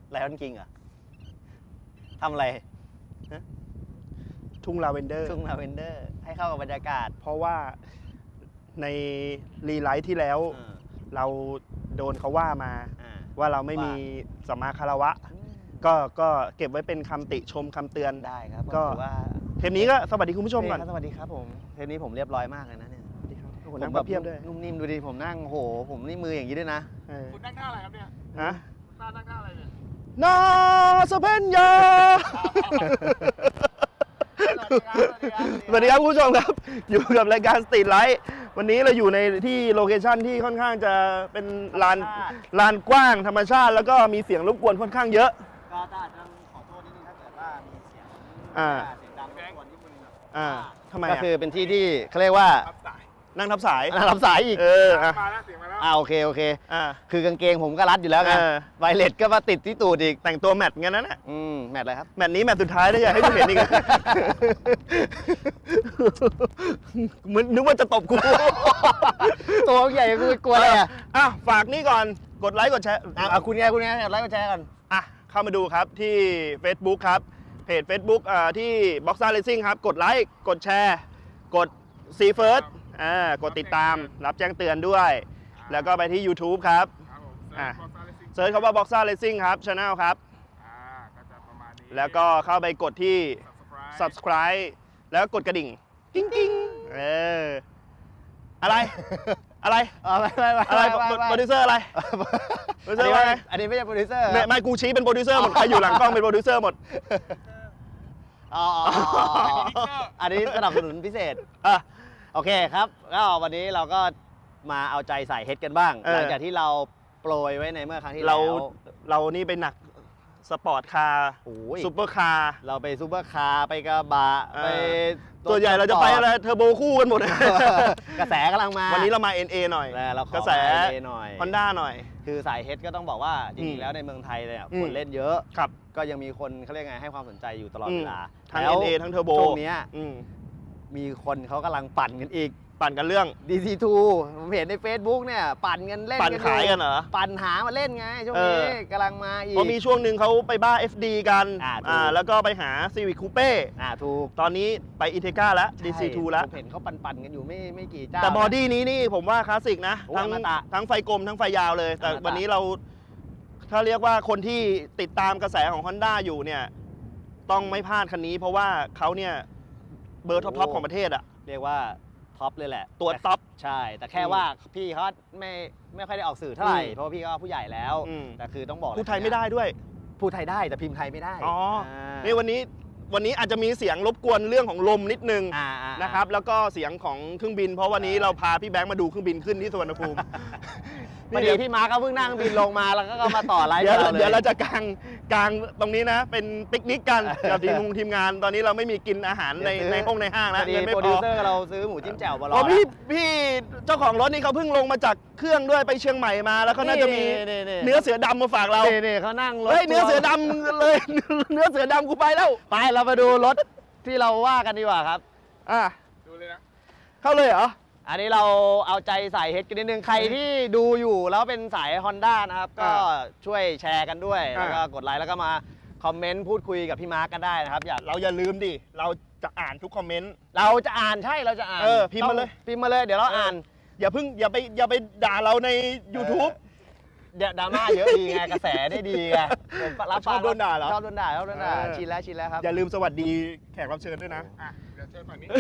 ไลออนคิงเหรอทำอะไรทุ่งลาเวนเดอร์ให้เข้ากับบรรยากาศเพราะว่าในรีไลท์ที่แล้วเราโดนเขาว่ามาว่าเราไม่มีสัมมาคารวะก็เก็บไว้เป็นคำติชมคำเตือนได้ครับก็ว่าเทปนี้ก็สวัสดีคุณผู้ชมก่อนสวัสดีครับผมเทปนี้ผมเรียบร้อยมากเลยนะเนี่ยผมนั่งเพียบด้วยนุ่มนิ่มดูดิผมนั่งโหผมนี่มืออย่างนี้ด้วยนะคุณนั่งท่าอะไรครับเนี่ยฮะนั่งท่าอะไรเนี่ยนาสเปนยาสวัสดีครับคุณผู้ชมครับอยู่กับรายการสตรีทไลท์วันนี้เราอยู่ในที่โลเคชั่นที่ค่อนข้างจะเป็นลานกว้างธรรมชาติแล้วก็มีเสียงรบกวนค่อนข้างเยอะก็อาจจะขอโทษนิดนึงถ้าเกิดว่ามีเสียงดังรบกวนที่มึงทำไมก็คือเป็นที่ที่เขาเรียกว่านั่งทับสายอีกมาแล้วเสียงมาแล้วโอเคคือกางเกงผมก็รัดอยู่แล้วไงไวเลสก็มาติดที่ตูดอีกแต่งตัวแมทงั้นนะแมทอะไรครับแมทนี้แมทสุดท้ายได้อยากให้คุณเห็นอีกเหมือนนึกว่าจะตบกูตัวใหญ่กูกลัวอะไรฝากนี่ก่อนกดไลค์กดแชร์คุณไงกดไลค์กดแชร์ก่อนเข้ามาดูครับที่ Facebook ครับเพจ Facebook ที่ Boxer Racing ครับกดไลค์กดแชร์กด See Firstกดติดตามรับแจ้งเตือนด้วยแล้วก็ไปที่ YouTube ครับเซิร์ชคำว่า Boxer Racing ครับ Channel ครับแล้วก็เข้าไปกดที่ Subscribe แล้วกดกระดิ่งกิ้งกิ้งอะไรอะไรโปรดิวเซอร์อะไรโปรดิวเซอร์อะไรอันนี้ไม่ใช่โปรดิวเซอร์ไม่กูชี้เป็นโปรดิวเซอร์หมดใครอยู่หลังกล้องเป็นโปรดิวเซอร์หมดอันนี้สนับสนุนพิเศษโอเคครับก็วันนี้เราก็มาเอาใจใส่เฮดกันบ้างหลังจากที่เราโปรยไว้ในเมื่อครั้งที่แล้วเรานี่ไปหนักสปอร์ตคาร์ซูเปอร์คาร์เราไปซูเปอร์คาร์ไปกระบะไปตัวใหญ่เราจะไปอะไรเทอร์โบคู่กันหมดกระแสกำลังมาวันนี้เรามา NA หน่อยกระแสหน่อย Honda หน่อยคือสายเฮดก็ต้องบอกว่าจริงๆแล้วในเมืองไทยเนี่ยคนเล่นเยอะก็ยังมีคนเขาเรียกไงให้ความสนใจอยู่ตลอดเวลาทั้ง NA ทั้งเทอร์โบช่วงนี้มีคนเขากำลังปั่นกันอีกปั่นกันเรื่อง DC2 ผมเห็นใน Facebook เนี่ยปั่นกันเล่นปั่นขายกันเหรอปั่นหามาเล่นไงช่วงนี้กำลังมาอีกเพราะมีช่วงหนึ่งเขาไปบ้า FD กันแล้วก็ไปหา Civic Coupe ถูกตอนนี้ไป Integra แล้ว DC2 แล้วผมเห็นเขาปั่นกันอยู่ไม่กี่เจ้าแต่บอดี้นี้นี่ผมว่าคลาสสิกนะทั้งไฟกลมทั้งไฟยาวเลยแต่วันนี้เราถ้าเรียกว่าคนที่ติดตามกระแสของ Honda อยู่เนี่ยต้องไม่พลาดคันนี้เพราะว่าเขาเนี่ยเบอร์ท็อปของประเทศเรียกว่าท็อปเลยแหละตัวท็อปใช่แต่แค่ว่าพี่เขาไม่ค่อยได้ออกสื่อเท่าไหร่เพราะพี่ก็ผู้ใหญ่แล้วแต่คือต้องบอกพูดไทยไม่ได้ด้วยพูดไทยได้แต่พิมพ์ไทยไม่ได้นี่วันนี้อาจจะมีเสียงรบกวนเรื่องของลมนิดนึงนะครับแล้วก็เสียงของเครื่องบินเพราะวันนี้เราพาพี่แบงค์มาดูเครื่องบินขึ้นที่สุวรรณภูมิพอดีพี่มาร์คก็เพิ่งนั่งบินลงมาแล้วก็มาต่อไลฟ์เดี๋ยวเราจะกางตรงนี้นะเป็นปิกนิกกันกับทีมงานตอนนี้เราไม่มีกินอาหารในห้างแล้วเงินไม่พอโปรดิวเซอร์เราซื้อหมูจิ้มแจ่วมารอพี่เจ้าของรถนี่เขาเพิ่งลงมาจากเครื่องด้วยไปเชียงใหม่มาแล้วเขาน่าจะมีเนื้อเสือดำมาฝากเราเขานั่งรถเนื้อเสือดำเลยเนื้อเสือดำกูไปแล้วไปเรามาดูรถที่เราว่ากันดีกว่าครับดูเลยนะเข้าเลยเหรออันนี้เราเอาใจใส่เฮดกันนิดนึงใครที่ดูอยู่แล้วเป็นสาย Honda นะครับก็ช่วยแชร์กันด้วยแล้วก็กดไลค์แล้วก็มาคอมเมนต์พูดคุยกับพี่มาร์กกันได้นะครับอย่าลืมดิเราจะอ่านทุกคอมเมนต์เราจะอ่านเราจะอ่านพิมพ์มาเลยเดี๋ยวเราอ่านอย่าไปด่าเราใน YouTube เดี๋ยวดราม่าเยอะดีไงกระแสได้ดีไงชอบโดนด่าเหรอชอบโดนด่าชินแล้วครับอย่าลืมสวัสดีแขกรับเชิญด้วยนะเดี๋ยวเชิญฝั่งนี้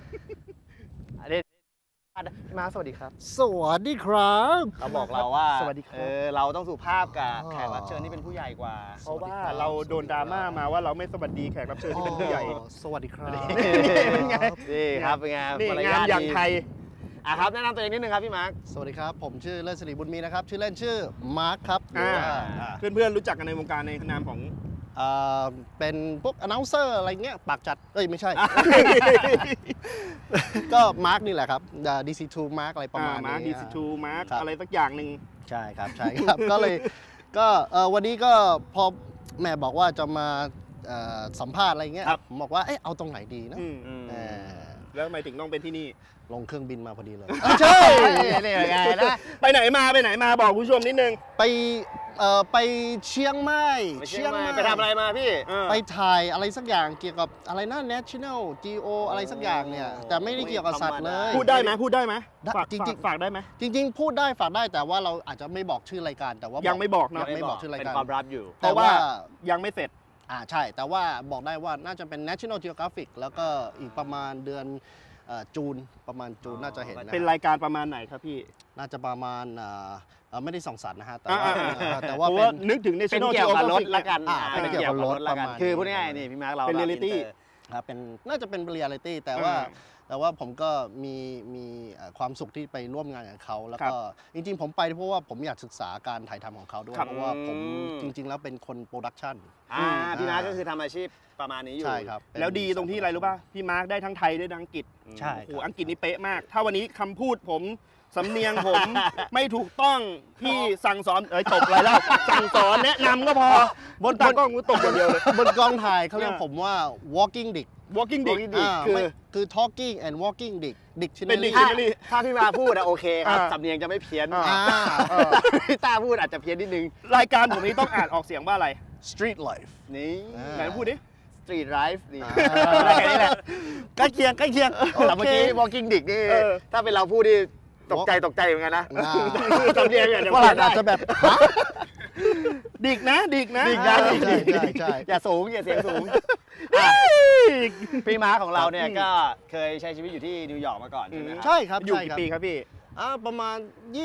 มาสวัสดีครับสวัสดีครับเขาบอกเราว่าสวัสดีครับเราต้องสุภาพกับแขกรับเชิญที่เป็นผู้ใหญ่กว่าเพราะว่าเราโดนดราม่ามาว่าเราไม่สวัสดีแขกรับเชิญที่เป็นผู้ใหญ่สวัสดีครับเป็นไงนี่ครับเป็นไงงานอย่างไทยครับแนะนำตัวเองนิดนึงครับพี่มาร์คสวัสดีครับผมชื่อเลิศศิริบุญมีนะครับชื่อเล่นชื่อมาร์คครับเพื่อนๆรู้จักกันในวงการในนามของเป็นพวก announcer อะไรเงี้ยปากจัดไม่ใช่ ก็มาร์คนี่แหละครับ DC2 มาร์คอะไรประมาณนี้มาร์ค DC2 มาร์คอะไรสักอย่างหนึ่งใช่ครับก็เลยก็วันนี้ก็พอแม่บอกว่าจะมาสัมภาษณ์อะไรเงี้ยผมบอกว่าเอาตรงไหนดีนะแล้วทำไมถึงต้องเป็นที่นี่ลงเครื่องบินมาพอดีเลยใช่นี่ไงนะไปไหนมาบอกคุณผู้ชมนิดนึงไปไปเชียงใหม่ไปทำอะไรมาพี่ไปถ่ายอะไรสักอย่างเกี่ยวกับอะไรนะ National Geo อะไรสักอย่างเนี่ยแต่ไม่ได้เกี่ยวกับสัตว์เลยพูดได้ไหมพูดได้ไหมได้ฝากจริงๆฝากได้ไหมจริงๆ พูดได้ฝากได้แต่ว่าเราอาจจะไม่บอกชื่อรายการแต่ว่ายังไม่บอกนะยังไม่บอกชื่อรายเป็นการความลับอยู่เพราะว่ายังไม่เสร็จใช่แต่ว่าบอกได้ว่าน่าจะเป็น National Geographic แล้วก็อีกประมาณเดือนจูนประมาณจูนน่าจะเห็นนะเป็นรายการประมาณไหนครับพี่น่าจะประมาณไม่ได้ส่องสัตว์นะฮะแต่อ่าว่าแต่ว่าเพราะเป็ว่าน นึกถึงเป็น National เกี่ยวกับรถ Geographic ละกันเป็นเกี่ยวกับรถละกันประมาณคือพูดง่ายๆนี่พี่มาร์คเราเป็น reality เป็นน่าจะเป็นเรียลิตี้แต่ว่าผมก็มีความสุขที่ไปร่วมงานกับเขาแล้วก็จริงๆ ผมไปเพราะว่าผมอยากศึกษาการถ่ายทำของเขาด้วยครับเพราะว่าผมจริง ๆ แล้วเป็นคนโปรดักชันพี่มาร์คก็คือทำอาชีพประมาณนี้อยู่ใช่ครับแล้วดีตรงที่อะไรรู้ป่ะ พี่มาร์คได้ทั้งไทยได้ทั้งอังกฤษใช่โอ้คโหรับอังกฤษนี่เป๊ะมาก ถ้าวันนี้คำพูดผมสำเนียงผม ไม่ถูกต้องพี่สั่งสอนตบอะไรแล้ว สั่งสอนแนะนำก็พอบนตากล้องกูตบคนเดียวเลยบนกองถ่ายเขาเรียกผมว่า walking dick Walking Dick คือ talking and walking dick เป็น dictionary dictionary ถ้าพี่มาพูดโอเคครับอ่าสำเนียงจะไม่เพี้ยนอ่าพี่ต้าพูดอาจจะเพี้ยนนิดนึงรายการผมนี้ต้องอ่านออกเสียงว่าอะไร street life นี่ไหนพูดดิ Street Life นี่อ่าแค่นี้แหละใกล้เคียงแต่เมื่อกี้ Walking Dick นี่ ถ้าเป็นเราพูดนี่ตกใจเหมือนกันนะ สำเนียงอาจจะฝรั่งอาจจะแบบฮะดิกนะดิกนะใช่อย่าสูงอย่าเสียงสูงพี่มาร์คของเราเนี่ยก็เคยใช้ชีวิตอยู่ที่นิวยอร์กมาก่อนใช่ไหมครับใช่ครับอยู่ใช่กี่ครับปีครับพี่ประมาณ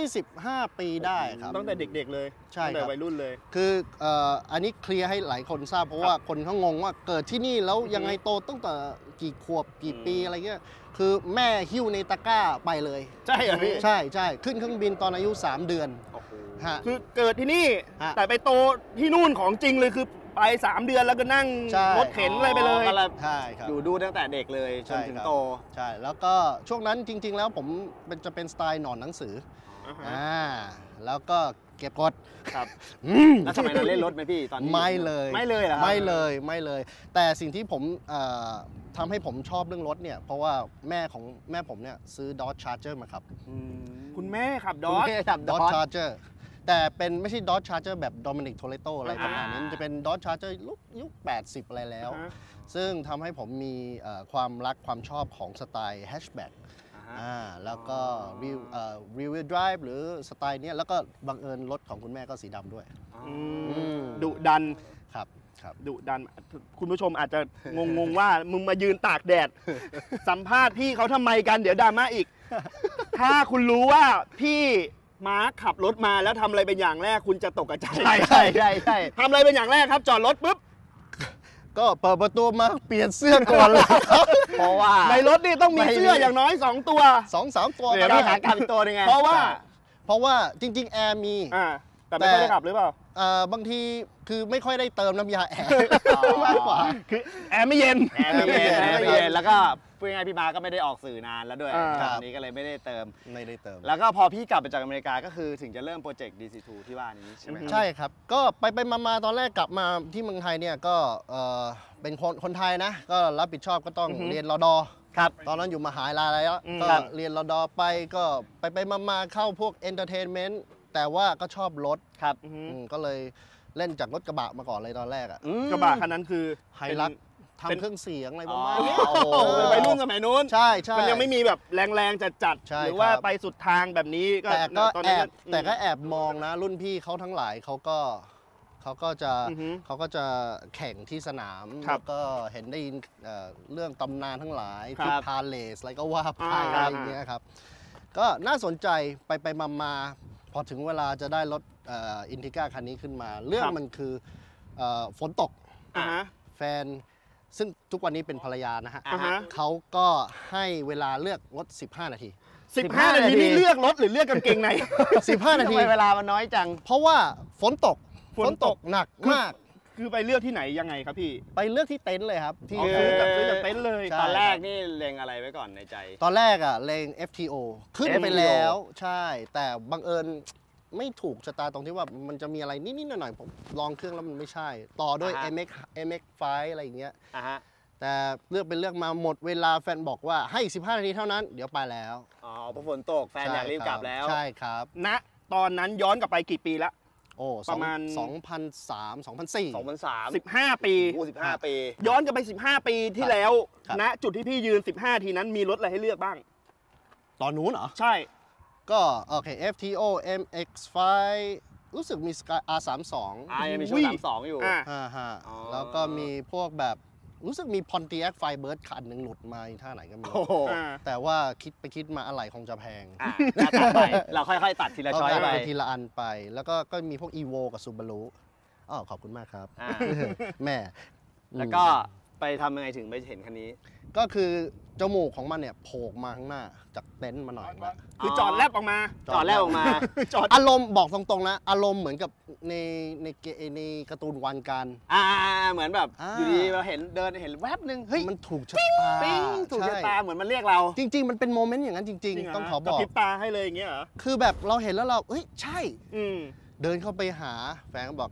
25 ปีได้ครับตั้งแต่เด็กๆเลยใช่ตั้งแต่ครับวัยรุ่นเลยคืออันนี้เคลียร์ให้หลายคนทราบเพราะว่าคนเขางงว่าเกิดที่นี่แล้วยังไงโตตั้งแต่กี่ขวบกี่ปีอะไรเงี้ยคือแม่หิ้วในตะกร้าไปเลยใช่เหรอพี่ใช่ขึ้นเครื่องบินตอนอายุ 3 เดือนฮะคือเกิดที่นี่ฮะแต่ไปโตที่นู่นของจริงเลยคือไป 3 เดือนแล้วก็นั่งใช่รถเข็นอะไรไปเลยใช่ครับอยู่ดูตั้งแต่เด็กเลยจนถึงโตใช่แล้วก็ช่วงนั้นจริง ๆ แล้วผมจะเป็นสไตล์หนอนหนังสือแล้วก็เก็บกดครับแล้วสมัยนั้นเล่นรถไหมพี่ตอนนี้ไม่เลยไม่เลยเหรอครับไม่เลย แต่สิ่งที่ผมทำให้ผมชอบเรื่องรถเนี่ย เพราะว่าแม่ผมเนี่ยซื้อ Dodge Charger มาครับคุณแม่ขับดคุอณสแม่ขับ Dodge Dodge Charger แต่เป็นไม่ใช่ Dodge Charger แบบ Dominic Toretto อะไรประมาณนั้นจะเป็น Dodge Charger ยุค 80 อะไรแล้ว ซึ่งทำให้ผมมีความรักความชอบของสไตล์แฮชแบ็กแล้วก็รีวิวดdrive หรือสไตล์เนี้ยแล้วก็บังเอิญรถของคุณแม่ก็สีดำด้วยดุดันครับดุดัน คุณผู้ชมอาจจะงงว่ามึงมายืนตากแดด สัมภาษณ์พี่เขาทำไมกันเดี๋ยวดราม่าอีก ถ้าคุณรู้ว่าพี่มาร์คขับรถมาแล้วทำอะไรเป็นอย่างแรกคุณจะตกใจใช่ทำอะไรเป็นอย่างแรกครับ จอดรถปุ๊บก็เปิดประตูมาเปลี่ยนเสื้อก่อนเลยครับเพราะว่าในรถนี่ต้องมีเสื้ออย่างน้อย2 ตัว 2-3 ตัวเดี๋ยวก็พี่ได้หากลับอีกตัวหนึงไงเพราะว่าจริง ๆ แอร์มีแต่ไม่ค่อยได้ขับหรือเปล่าบางทีคือไม่ค่อยได้เติมน้ำยาแอร์มากกว่าคือแอร์ไม่เย็นแอร์ไม่เย็นแอร์ไม่ไม่เย็เย็นนแล้วก็พูดง่ายๆพี่มาก็ไม่ได้ออกสื่อนานแล้วด้วยครับอันนี้ก็เลยไม่ได้เติมไม่ได้เติมแล้วก็พอพี่กลับไปจากอเมริกาก็คือถึงจะเริ่มโปรเจกต์ DC2 ที่ว่านี้ใช่ไหมครับใช่ครับ ก็ไปมาตอนแรกกลับมาที่เมืองไทยเนี่ยก็เป็นคนไทยนะ ก็รับผิดชอบก็ต้องเรียนรดครับตอนนั้นอยู่มหาลัยแล้วก็ครับเรียนรดไปก็ไปมาเข้าพวกเอนเตอร์เทนเมนต์แต่ว่าก็ชอบรถครับก็เลยเล่นจากรถกระบะมาก่อนเลยตอนแรกอะกระบะคันนั้นคือไฮรักทำเครื่องเสียงอะไรประมาณอ๋อเนี้ยโอ้โหเป็นวัยรุ่นสมัยนู้นใช่มันยังไม่มีแบบแรงๆจัดใช่ๆหรือว่าครับไปสุดทางแบบนี้ก็แต่ก็ตอนแอนั้นบแต่ก็แอบมองนะ รุ่นพี่เขาทั้งหลายเขาก็จะแข่งที่สนามครับแล้วก็เห็นได้ยินเรื่องตำนานทั้งหลายครับที่พาเลสอะไรก็ว่าไปอ่าอะไรอย่างเงี้ยครับ ก็น่าสนใจไปมาพอถึงเวลาจะได้รถอินทิก้าคันนี้ขึ้นมา เรื่องมันคือฝนตกอ่าฮะแฟนซึ่งทุกวันนี้เป็นภรรยานะฮะอ่าฮะเขาก็ให้เวลาเลือกรถ 15 นาที 15 นาทีนี่เลือกรถหรือเลือกกางเกงใน 15 นาทำทีไมเวลามันน้อยจังเพราะว่าฝนตกฝนตกหนักมากคือไปเลือกที่ไหนยังไงครับพี่ไปเลือกที่เต็นท์เลยครับ ที่ซื้อจากเต็นท์เลยใช่ตอนแรกนี่เล็งอะไรไว้ก่อนในใจตอนแรกอะเลง FTO ขึ้นไป FTO แล้วใช่ แต่บังเอิญไม่ถูกชะตาตรงที่ว่ามันจะมีอะไรนิดๆหน่อยๆผมลองเครื่องแล้วมันไม่ใช่ ต่อด้วย MX5 อะไรอย่างเงี้ยอ่ะฮะแต่เลือกเป็นเลือกมาหมดเวลาแฟนบอกว่าให้ 15 นาทีเท่านั้นเดี๋ยวไปแล้วอ๋อพอฝนตกแฟนอยากรีบกลับแล้วใช่ครับณตอนนั้นย้อนกลับไปกี่ปีละโอ้ประมาณ 2003 2004 2003 15 ปีโอ้15 ปีย้อนกลับไป 15 ปีที่แล้วครับณจุดที่พี่ยืน 15 ทีนั้นมีรถอะไรให้เลือกบ้างตอนนู้นเหรอใช่ก็โอเค FTO MX5 รู้สึกมี Sky R32 ยังมีช่วง32อยู่ฮะอ๋อแล้วก็มีพวกแบบรู้สึกมี Pontiac Firebird คันหนึ่งหลุดมาอีกท่าไหนก็ไม่โอ้รู้โหแต่ว่าคิดไปคิดมาอะไรคงจะแพงตัดไปเราค่อยๆ ตัดทีละช้อยก็ไปไปทีละอันไป แล้วก็มีพวก Evo กับ Subaru อ๋อขอบคุณมากครับอ่าแม่แล้วก็ไปทำยังไงถึงไปเห็นคันนี้ก็คือจมูกของมันเนี่ยโผล่มาข้างหน้าจากเต็นท์มาหน่อยละคือจอดแลบออกมาจอดแรกออกมาจอดอารมณ์บอกตรงๆนะ อารมณ์เหมือนกับในการ์ตูนวันกันเหมือนแบบอ่าอยู่ดีเราเห็นเดินเห็นแวบนึงเฮ้ยมันถูกชะตาปิ้งถูกชะตาใช่เหมือนมันเรียกเราจริง ๆ มันเป็นโมเมนต์อย่างนั้นจริงจริงเหรๆ ต้องขอบอกกระพริบตาให้เลยอย่างเงี้ยเหรอคือแบบเราเห็นแล้วเราเฮ้ย ใช่อืมเดินเข้าไปหาแฟนก็บอก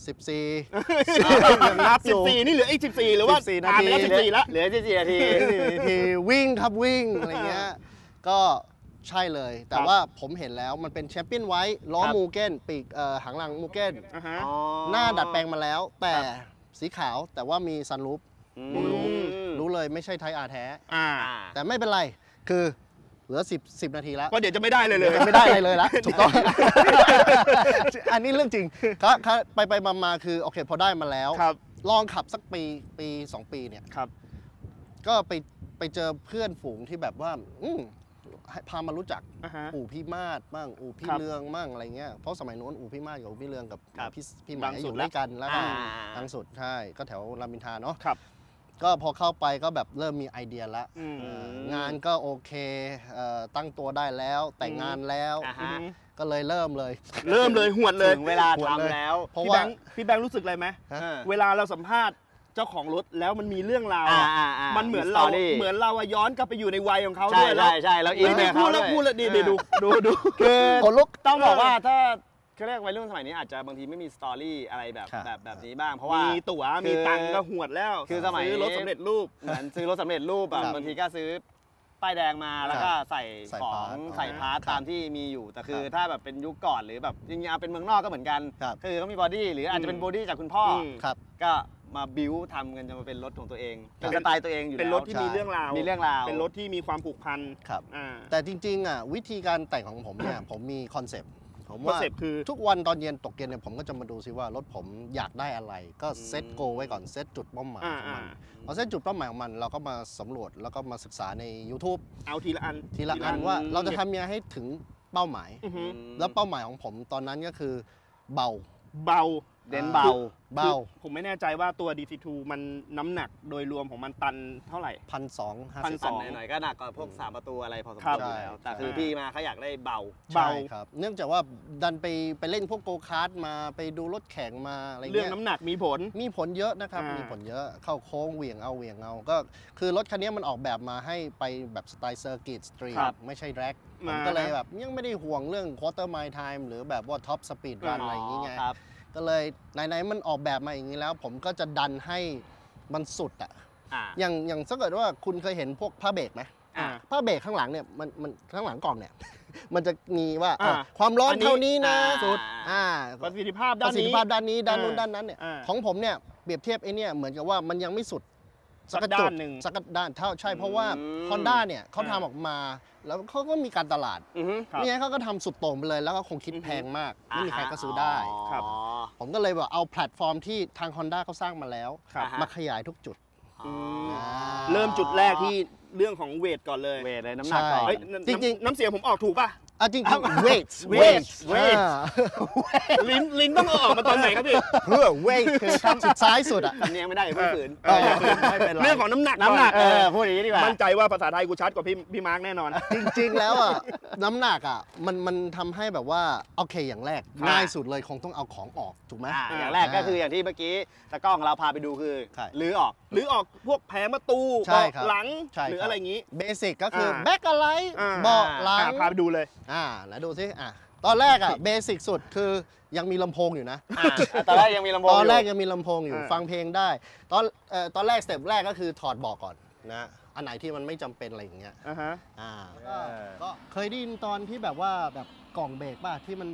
14 ยังนับ14 นี่เหลืออีก14 หรือว่า 14 ผ่านไปแล้วนาที 14 แล้วเหลือ14 นาทีทีวิ่งครับวิ่งอะไรเงี้ยก็ใช่เลย แต่ครับว่าผมเห็นแล้วมันเป็นแชมเปี้ยนไว้ล้อครับมูเก้นปีกหางหลังมูเก้นอ่าฮะหน้าดัดแปลงมาแล้ว แต่ครับสีขาวแต่ว่ามีซันรูฟอืมรู้เลยไม่ใช่ไทยอาร์แท้อ่าแต่ไม่เป็นไรคือเหลือ10 นาทีแล้วว่าเดี๋ยวจะไม่ได้เลยเลยไม่ได้อะไรเลยละถูกต้อง อันนี้เรื่องจริงครับไปมาคือโอเคพอได้มาแล้วครับลองขับสักปี 2 ปีเนี่ยครับก็ไปเจอเพื่อนฝูงที่แบบว่าให้พามารู้จักอ่าฮะอู่พี่มาศมั่งอู่พี่ครับเลืองมั่งอะไรเงี้ยเพราะสมัยโน้นอู่พี่มาศกับอู่พี่เลืองกับครับพี่หดัมายงอสุดยู่ด้วยกันแล้วก็อ่าดังสุดใช่ก็แถวรามอินทราเนาะครับก็พอเข้าไปก็แบบเริ่มมีไอเดียละอืมงานก็โอเคตั้งตัวได้แล้วแต่งงานแล้วอ่าฮะก็เลยเริ่มเลยเริ่มเลยหวดเลยถึงเวลาหมดเลยทำแล้วเพราะพี่ว่าแบงค์รู้สึกอะไรไหมฮะเวลาเราสัมภาษณ์เจ้าของรถแล้วมันมีเรื่องราว มันเหมือนสตเรารี่เหมือนเราอะย้อนกลับไปอยู่ในวัยของเขาใช่ด้วยแล้วใช่แล้วอินไม่ไปได้กับพูเขาดแล้วด้วยพูดแล้วดีดูคือคนลุกต้องบอกว่าถ้าเขาเรียกวัยรุ่นสมัยนี้อาจจะบางทีไม่มีสตอรี่อะไรแบบครับแบบนี้บ้าง เพราะว่ามีตั๋วมีตังค์ก็หวดแล้วคือสมัยซื้อรถสำเร็จรูปเหมือนซื้อรถสำเร็จรูปแบบครับบางทีก็ซื้อป้ายแดงมาแล้วก็ใส่ใส่ของพาร์ทใส่พาร์ทครับตามที่มีอยู่แต่คือครับถ้าแบบเป็นยุคก่อนหรือแบบจริงๆเอาเป็นเมืองนอกก็เหมือนกันครับคือต้องมีบอดี้หรืออาจจะเป็นบอดี้จากคุณพ่ออมครับก็มาบิวทำกันจนมาเป็นรถของตัวเอง เป็นสไตล์ตัวเองอยู่แล้วเป็นรถที่ใช่มีเรื่องราวมีเรื่องราวเป็นรถที่มีความผูกพันครับอ่าแต่จริงๆวิธีการแต่งของผมเนี่ย ผมมีคอนเซปต์ผมคอนว่าเซ็ปต์คือทุกวันตอนเย็นตกเย็นเนี่ยผมก็จะมาดูซิว่ารถผมอยากได้อะไร ก็เซตโกไว้ก่อนเซตจุดเป้าหมายของมันพอเซตจุดเป้าหมายของมันเราก็มาสำรวจแล้วก็มาศึกษาใน YouTube เอาทีละอันทีละอันว่าเราจะทำยังไงให้ถึงเป้าหมายอือฮึแล้วเป้าหมายของผมตอนนั้นก็คือเบาเบาเน้นเบาเบาผมไม่แน่ใจว่าตัว DC2 มันน้ำหนักโดยรวมของมันตันเท่าไหร่ 1,250 1,200 สั่นหน่อยๆก็หนักกว่าพวก3ประตูอะไรพอสมครัควบรอยู่แล้วแต่คือใช่พี่มาเขาอยากได้เบาเบาใช่ครับ เนื่องจากว่าดันไปเล่นพวกโกคาร์ดมาไปดูรถแข่งมาอะไรเรื่องเงี้ยน้ำหนักมีผลมีผลเยอะนะครับอ่ามีมีผลเยอะเข้าโค้งเหวี่ยงเอาก็คือรถคันนี้มันออกแบบมาให้ไปแบบสไตล์เซอร์กิตสตรีทครับไม่ใช่แร็กผมมาก็เลยแบบยังไม่ได้ห่วงเรื่องควอเตอร์ไมล์ไทม์หรือแบบว่าท็อปสปีดรันอะไรอย่างเงี้ยครับก็เลยไหนๆมันออกแบบมาอย่างนี้แล้ว ผมก็จะดันให้มันสุดอ่ะอ่าอย่างถ้าเกิดว่าคุณเคยเห็นพวกผ้าเบรกไหมอ่าผ้าเบรกข้างหลังเนี่ยมันข้างหลังกล่องเนี่ย มันจะมีว่าอ่าความร้อนเท่านี้นะสุดประสิทธิภาพปด้านระสิทธินี้ภาพด้านนี้ด้านนู้นอ่าด้านนั้นเนี่ยอ่าของผมเนี่ยเปรียบเทียบไอ้เนี่ยเหมือนกับว่ามันยังไม่สุดสักจุด้านหนึ่งสักด้านเท่าใช่เพราะว่า Honda เนี่ยเขาทำออกมา แล้วเขาก็มีการตลาดอือฮึครับไม่งั้นเขาก็ทำสุดโต่งไปเลย แล้วก็คงคิดแพงมากไม่มีใครก็ซื้อได้ครับอ๋อผมก็เลยแบบเอาแพลตฟอร์มที่ทาง Honda เขาสร้างมาแล้วครับมาขยายทุกจุดอืมเริ่มจุดแรกที่เรื่องของเวทก่อนเลยเวทเลยน้ำหนักก่อนเฮ้ยจริงๆน้ำเสียงผมออกถูกป่ะอ่ะจริงๆ weight weight weight ลิ้นต้องเอาออกมาตอนไหนครับพี่เพื่อ weight คือทำสุดซ้ายสุดอ่ะสำเนียงไม่ได้อย่าเพิ่งฝืนไม่เป็นไรเรื่องของน้ำหนักน้ำหนักก่อพูดอย่างนี้ดีกว่ามั่นใจว่าภาษาไทยกูชัดกว่าพี่มาร์กแน่นอนจริงๆ แล้วอ่ะน้ำหนักอ่ะมันทำให้แบบว่าโอเคอย่างแรกครับง่ายสุดเลยคงต้องเอาของออกถูกไหมอย่างแรกก็คืออย่างที่เมื่อกี้ตากล้องเราพาไปดูคือใช่ลื้อออกหรือออกพวกแผงประตูใช่เบาะครับหลังใช่หรือครับอะไรอย่างนี้เบสิกก็คืออ่าแบ็คอะไรอ่าเบาะหลังพาไปดูเลยแล้วดูสิตอนแรกอ่ะเบสิกสุดคือยังมีลำโพงอยู่นะตอนแรกยังมีลำโพงตอนแรกยู่ยังมีลำโพงอยู่อ่าฟังเพลงได้ ตอนแรกสเต็ปแรกก็คือถอดเบาะก่อนนะอันไหนที่มันไม่จำเป็นอะไรอย่างเงี้ยอ่าฮะก็เคยได้ยินตอนที่แบบว่าแบบกล่องเบรกป่ะที่มันแบบ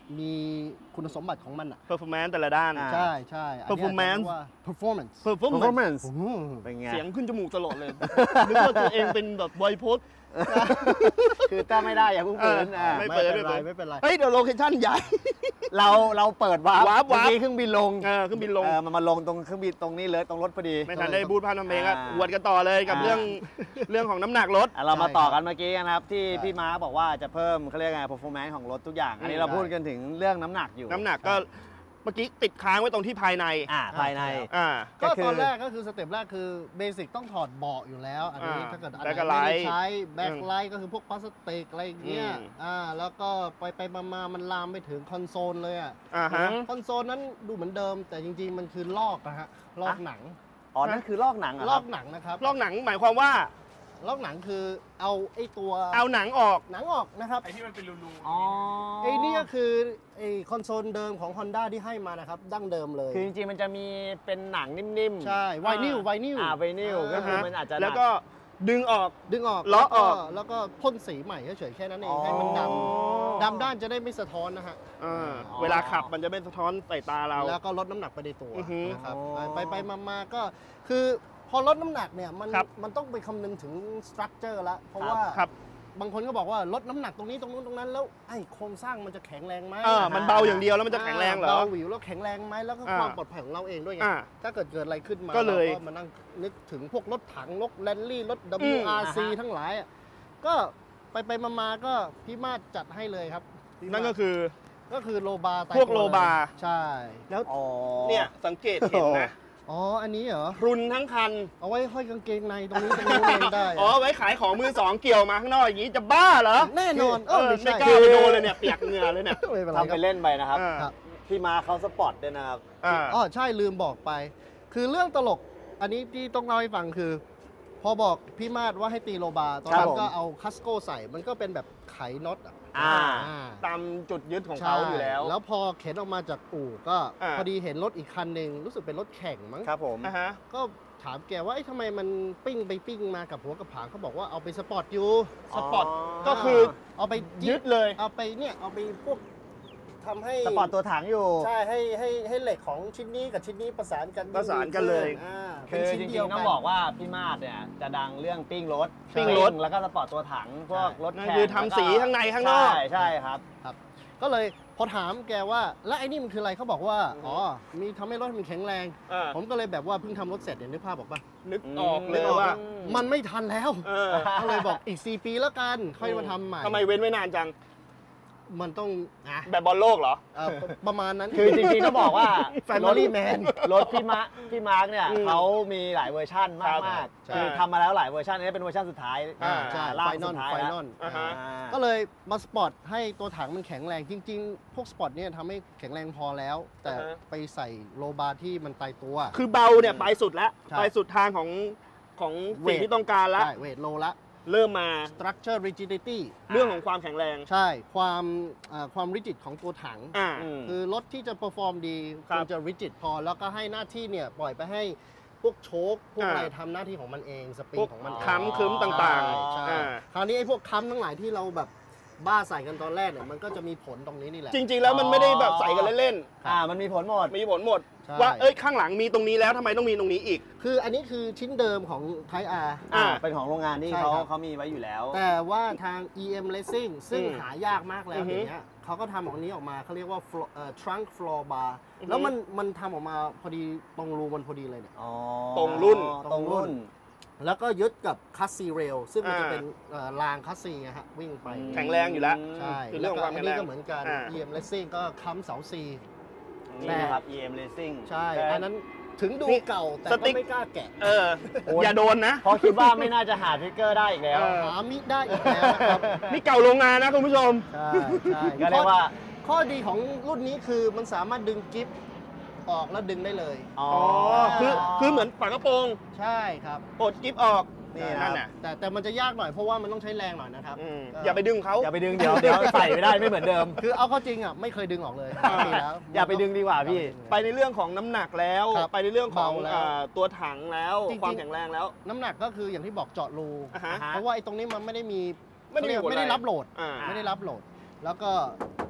มีคุณสมบัติของมันอ่ะ performance แต่ละด้านอ่าใช่ใช่อันนี้อาจจะ performance เรียกว่า performance performance อืมเป็นไงเสียงขึ้นจมูกตลอดเลย นึกว่าตัวเองเป็นแบบไวโพสคือถ้าไม่ได้อย่าเพิ่งฝืนไม่ไม่เปิดเป็นไรไม่เปิดไม่เป็นไรเฮ้ยเดี๋ยวโลเคชั่นใหญ่เราเปิดวาร์ปวาร์ปเมื่อกี้เครื่องบินลงเครื่องบินลงมันมาลงตรงเครื่องบินตรงนี้เลยตรงรถพอดีไม่ทันได้พูดพาทำเพลงก็อ่าหวดกันต่อเลยกับอ่าเรื่องของน้ำหนักรถเรามาใช่ต่อครักับ นเมื่อกี้นะครับที่ใช่พี่ม้าบอกว่าจะเพิ่มเขาเรียกไง performance ของรถทุกอย่าง อันนี้เราใช่พูดกันถึงเรื่องน้ำหนักอยู่น้ำหนักก็เมื่อกี้ติดค้างไว้ตรงที่ภายในภายในอ่าก็ก็คือตอนแรกก็คือสเต็ปแรกคือเบสิกต้องถอดเบาะอยู่แล้ว อันนี้อ่าถ้าเกิดอันไหน backlight ไม่ได้ใช้แบ็คไลท์ก็คือพวกพลาสติกอะไรอย่างเงี้ยอืมแล้วก็ไปมามันลามไปถึงคอนโซลเลยอ่ะอ่าฮะคอนโซลนั้นดูเหมือนเดิม แต่จริง ๆ มันคือลอกนะฮะลอกหนังอ๋อ นั่นคือลอกหนังเหรลออคกรับหนังนะครับลอกหนังหมายความว่าลอกหนังคือเอาไอ้ตัวเอาหนังออกหนังออกนะครับไอ้ที่มันเป็นรูๆอ๋อไอ้นี่ก็คือไอ้คอนโซลเดิมของ Honda ที่ให้มานะครับดั้งเดิมเลยคือจริงๆมันจะมีเป็นหนังนิ่มๆใช่ไวนิลไวนิลไวนิลก็คือมันอาจจะหนัแล้วก็ดึงออกดึงออกเลาะออกแล้วก็พ่นสีใหม่เฉยๆแค่นั้นเองอ๋อให้มันดำด้านจะได้ไม่สะท้อนนะฮะเวลาขับมันจะไม่สะท้อนใส่ตาเราแล้วก็ลดน้ำหนักไปในตัวอือฮึนะครับอ๋อไปมาก็คือพอลดน้ำหนักเนี่ยมันครับมันต้องไปคำนึงถึงสตรัคเจอร์ละเพราะว่าครับบางคนก็บอกว่าลดน้ำหนักตรงนี้ตรงนู้นตรงนั้นแล้วไอ้โครงสร้างมันจะแข็งแรงไหมมันเบาอย่างเดียวแล้วมันจะแข็งแรงเหรอเบาหวิวแล้วแข็งแรงไหมแล้วก็อ่าความปลอดภัยของเราเองด้วยไงอ่าถ้าเกิดอะไรขึ้นมาก็เลยรามานั่งนึกถึงพวกรถถังรถแรลลี่รถอืม WRC ทั้งหลายอ่ะก็ไปมาก็พี่มาศจัดให้เลยครับพี่มาศนั่นก็คือก็คือโลบาร์ตายพวกตัโลบาร์ใช่แล้วอ๋อเนี่ยสังเกตเห็นนะอ๋ออันนี้เหรอพรุนทั้งคันเอาไว้ห้อยกางเกงในตรงนี้ตรงนู้นเองได้อ๋อ ไว้ขายของมือสองเกี่ยวมาข้างนอกอย่างนี้จะบ้าเหรอแน่นอนไม่ไม่กล้าใช่ไปโดนเลยเนี่ยเปียกเหงื่อเลยเนี่ยไม่เป็นไรทำคไปรับเล่นไปนะครับอ่าครับพี่ม้าเขาสปอร์ตด้วยนะครับอ๋อใช่ลืมบอกไป คือเรื่องตลกอันนี้ที่ต้องเล่าให้ฟังคือ พอบอกพี่มาศว่าให้ตีโลบาร์ตอนครันั้บนผมก็เอาคัสโก้ใส่มันก็เป็นแบบไขน็อตอ่ะอ่าตามจุดยึดของเขาอยู่แล้วใช่แล้วพอเข็นออกมาจากอู่ก็อ่าพอดีเห็นรถอีกคันหนึ่งรู้สึกเป็นรถแข่งมั้งครับผมอ่าฮะก็ถามแกว่าทำไมมันปิ้งไปปิ้งมากับหัวกับผางเขาบอกว่าเอาไปสปอร์ตอยู่สปอร์ตก็คือเอาไปยึดเลยเอาไปเนี่ยเอาไปพวกทำให้สปอร์ตตัวถังอยู่ใช่ให้เหล็กของชิ้นนี้กับชิ้นนี้ประสานกันประสานกันเลยคือจริงๆต้องบอกว่าพี่มาศเนี่ยจะดังเรื่องปิ้งรถปิ้งรถแล้วก็สปอร์ตตัวถังพวกรถนั่นแข่งคือทำสีข้างในข้างนอกใช่ครับครับก็เลยพอถามแกว่าแล้วไอ้นี่มันคืออะไรเขาบอกว่าอ๋อมีทำให้รถมันแข็งแรงอ่าผมก็เลยแบบว่าเพิ่งทำรถเสร็จเนี่ยนึกภาพบอกป่ะนึกออกเลยว่ามันไม่ทันแล้วเออก็เลยบอกอีก 4 ปีแล้วกัน ค่อยมาทำใหม่ทำไมเว้นไว้นานจังมันต้องอ่ะแบบบอลโลกเหรอประมาณนั้นคือจริงๆต้องบอกว่า Family Man รถพี่มาร์กเนี่ยอืมเขามีหลายเวอร์ชั่นครัมากบๆใช่คือทำมาแล้วหลายเวอร์ชันอันนี้เป็นเวอร์ชันสุดท้ายอ่าใช่ล่าไฟสุนอลดท้ายไฟแล้วนอลอ่าฮะก็เลยมาสปอร์ตให้ตัวถังมันแข็งแรงจริง ๆ พวกสปอร์ตเนี่ยทำให้แข็งแรงพอแล้ว แต่อ่าฮะไปใส่โลบาร์ที่มันตายตัวคือเบาเนี่ยไปสุดแล้วใช่ไปสุดทางของสิ่งที่ต้องการแล้วใช่เวทโลละเริ่มมา structure rigidity เรื่องของความแข็งแรงใช่ความริจิตของตัวถังอ่าคือรถที่จะ perform ดีครัควบรจะ rigid พอแล้วก็ให้หน้าที่เนี่ยปล่อยไปให้พวกโชคพวกอ่าอะไรทำหน้าที่ของมันเองสปริพงวกของมันเองค้ำคึ้มต่างใช่ๆใช่อ่าคราวนี้ไอ้พวกค้ำทั้งหลายที่เราแบบบ้าใส่กันตอนแรกเนี่ยมันก็จะมีผลตรงนี้นี่แหละจริง ๆ แล้วมันไม่ได้แบบใส่กันเล่นมันมีผลหมดๆ มีผลหมดใช่ว่าเอ้ยข้างหลังมีตรงนี้แล้วทำไมต้องมีตรงนี้อีกคืออันนี้คือชิ้นเดิมของ Type R อ่าเป็นของโรงงานที่ใช่เขาครับเขามีไว้อยู่แล้วแต่ว่าทาง EM Racing ซึ่งอืมหายากมากแล้วอือฮึอย่างเงี้ยเขาก็ทำออกนี้ออกมาเขาเรียกว่า trunk floor bar อือฮึแล้วมันทำออกมาพอดีตรงรูมันพอดีเลยเนี่ยตรงรุ่นตรงรุ่นแล้วก็ยึดกับคัสซีเรลซึ่งมันจะอ่าเป็นรางคัสซีนะฮะวิ่งไปแข็งแรงอยู่แล้วใช่คือเรื่องของความอันแข็งแรนี้งก็เหมือนกันอ่า EM Racing ก็ค้ำเสาซีนี่นะครับ EM Racing ใช่แต่อันนั้นถึงดูนี่เก่าแต่สก็ติ๊กไม่กล้าแกะเออ อย่าโดนนะเพราะคิดว่าไม่น่าจะหาทริกเกอร์ได้อีกแล้วเออหามิได้อีกแล้วนะครับนี่เก่าโรงงานนะคุณผู้ชมใช่ใช่ก็เรียกว่าข้อดีของรุ่นนี้คือมันสามารถดึงกิฟต์ออกแล้วดึงได้เลยอ๋ออ๋อ คือเหมือนฝากระโปรงใช่ครับปลดกิ๊บออกนี่นะนั่นน่ะแต่มันจะยากหน่อยเพราะว่ามันต้องใช้แรงหน่อยนะครับอืมก็อย่าไปดึงเขาอย่าไปดึงเดี๋ยวใส่ไม่ได้ไม่เหมือนเดิมคือเอาเข้าจริงอ่ะไม่เคยดึงออกเลยปกติแล้วอย่าไปดึงดีกว่าพี่ไปในเรื่องของน้ำหนักแล้วครับไปในเรื่องของเบาแล้วตัวถังแล้วจริงๆความแข็งแรงแล้วน้ำหนักก็คืออย่างที่บอกเจาะรูอ่าฮะเพราะว่าไอ้ตรงนี้มันไม่ได้มีไม่ได้มีผลอะไรไม่ได้รับโหลดอ่าไม่ได้รับโหลด แล้วก็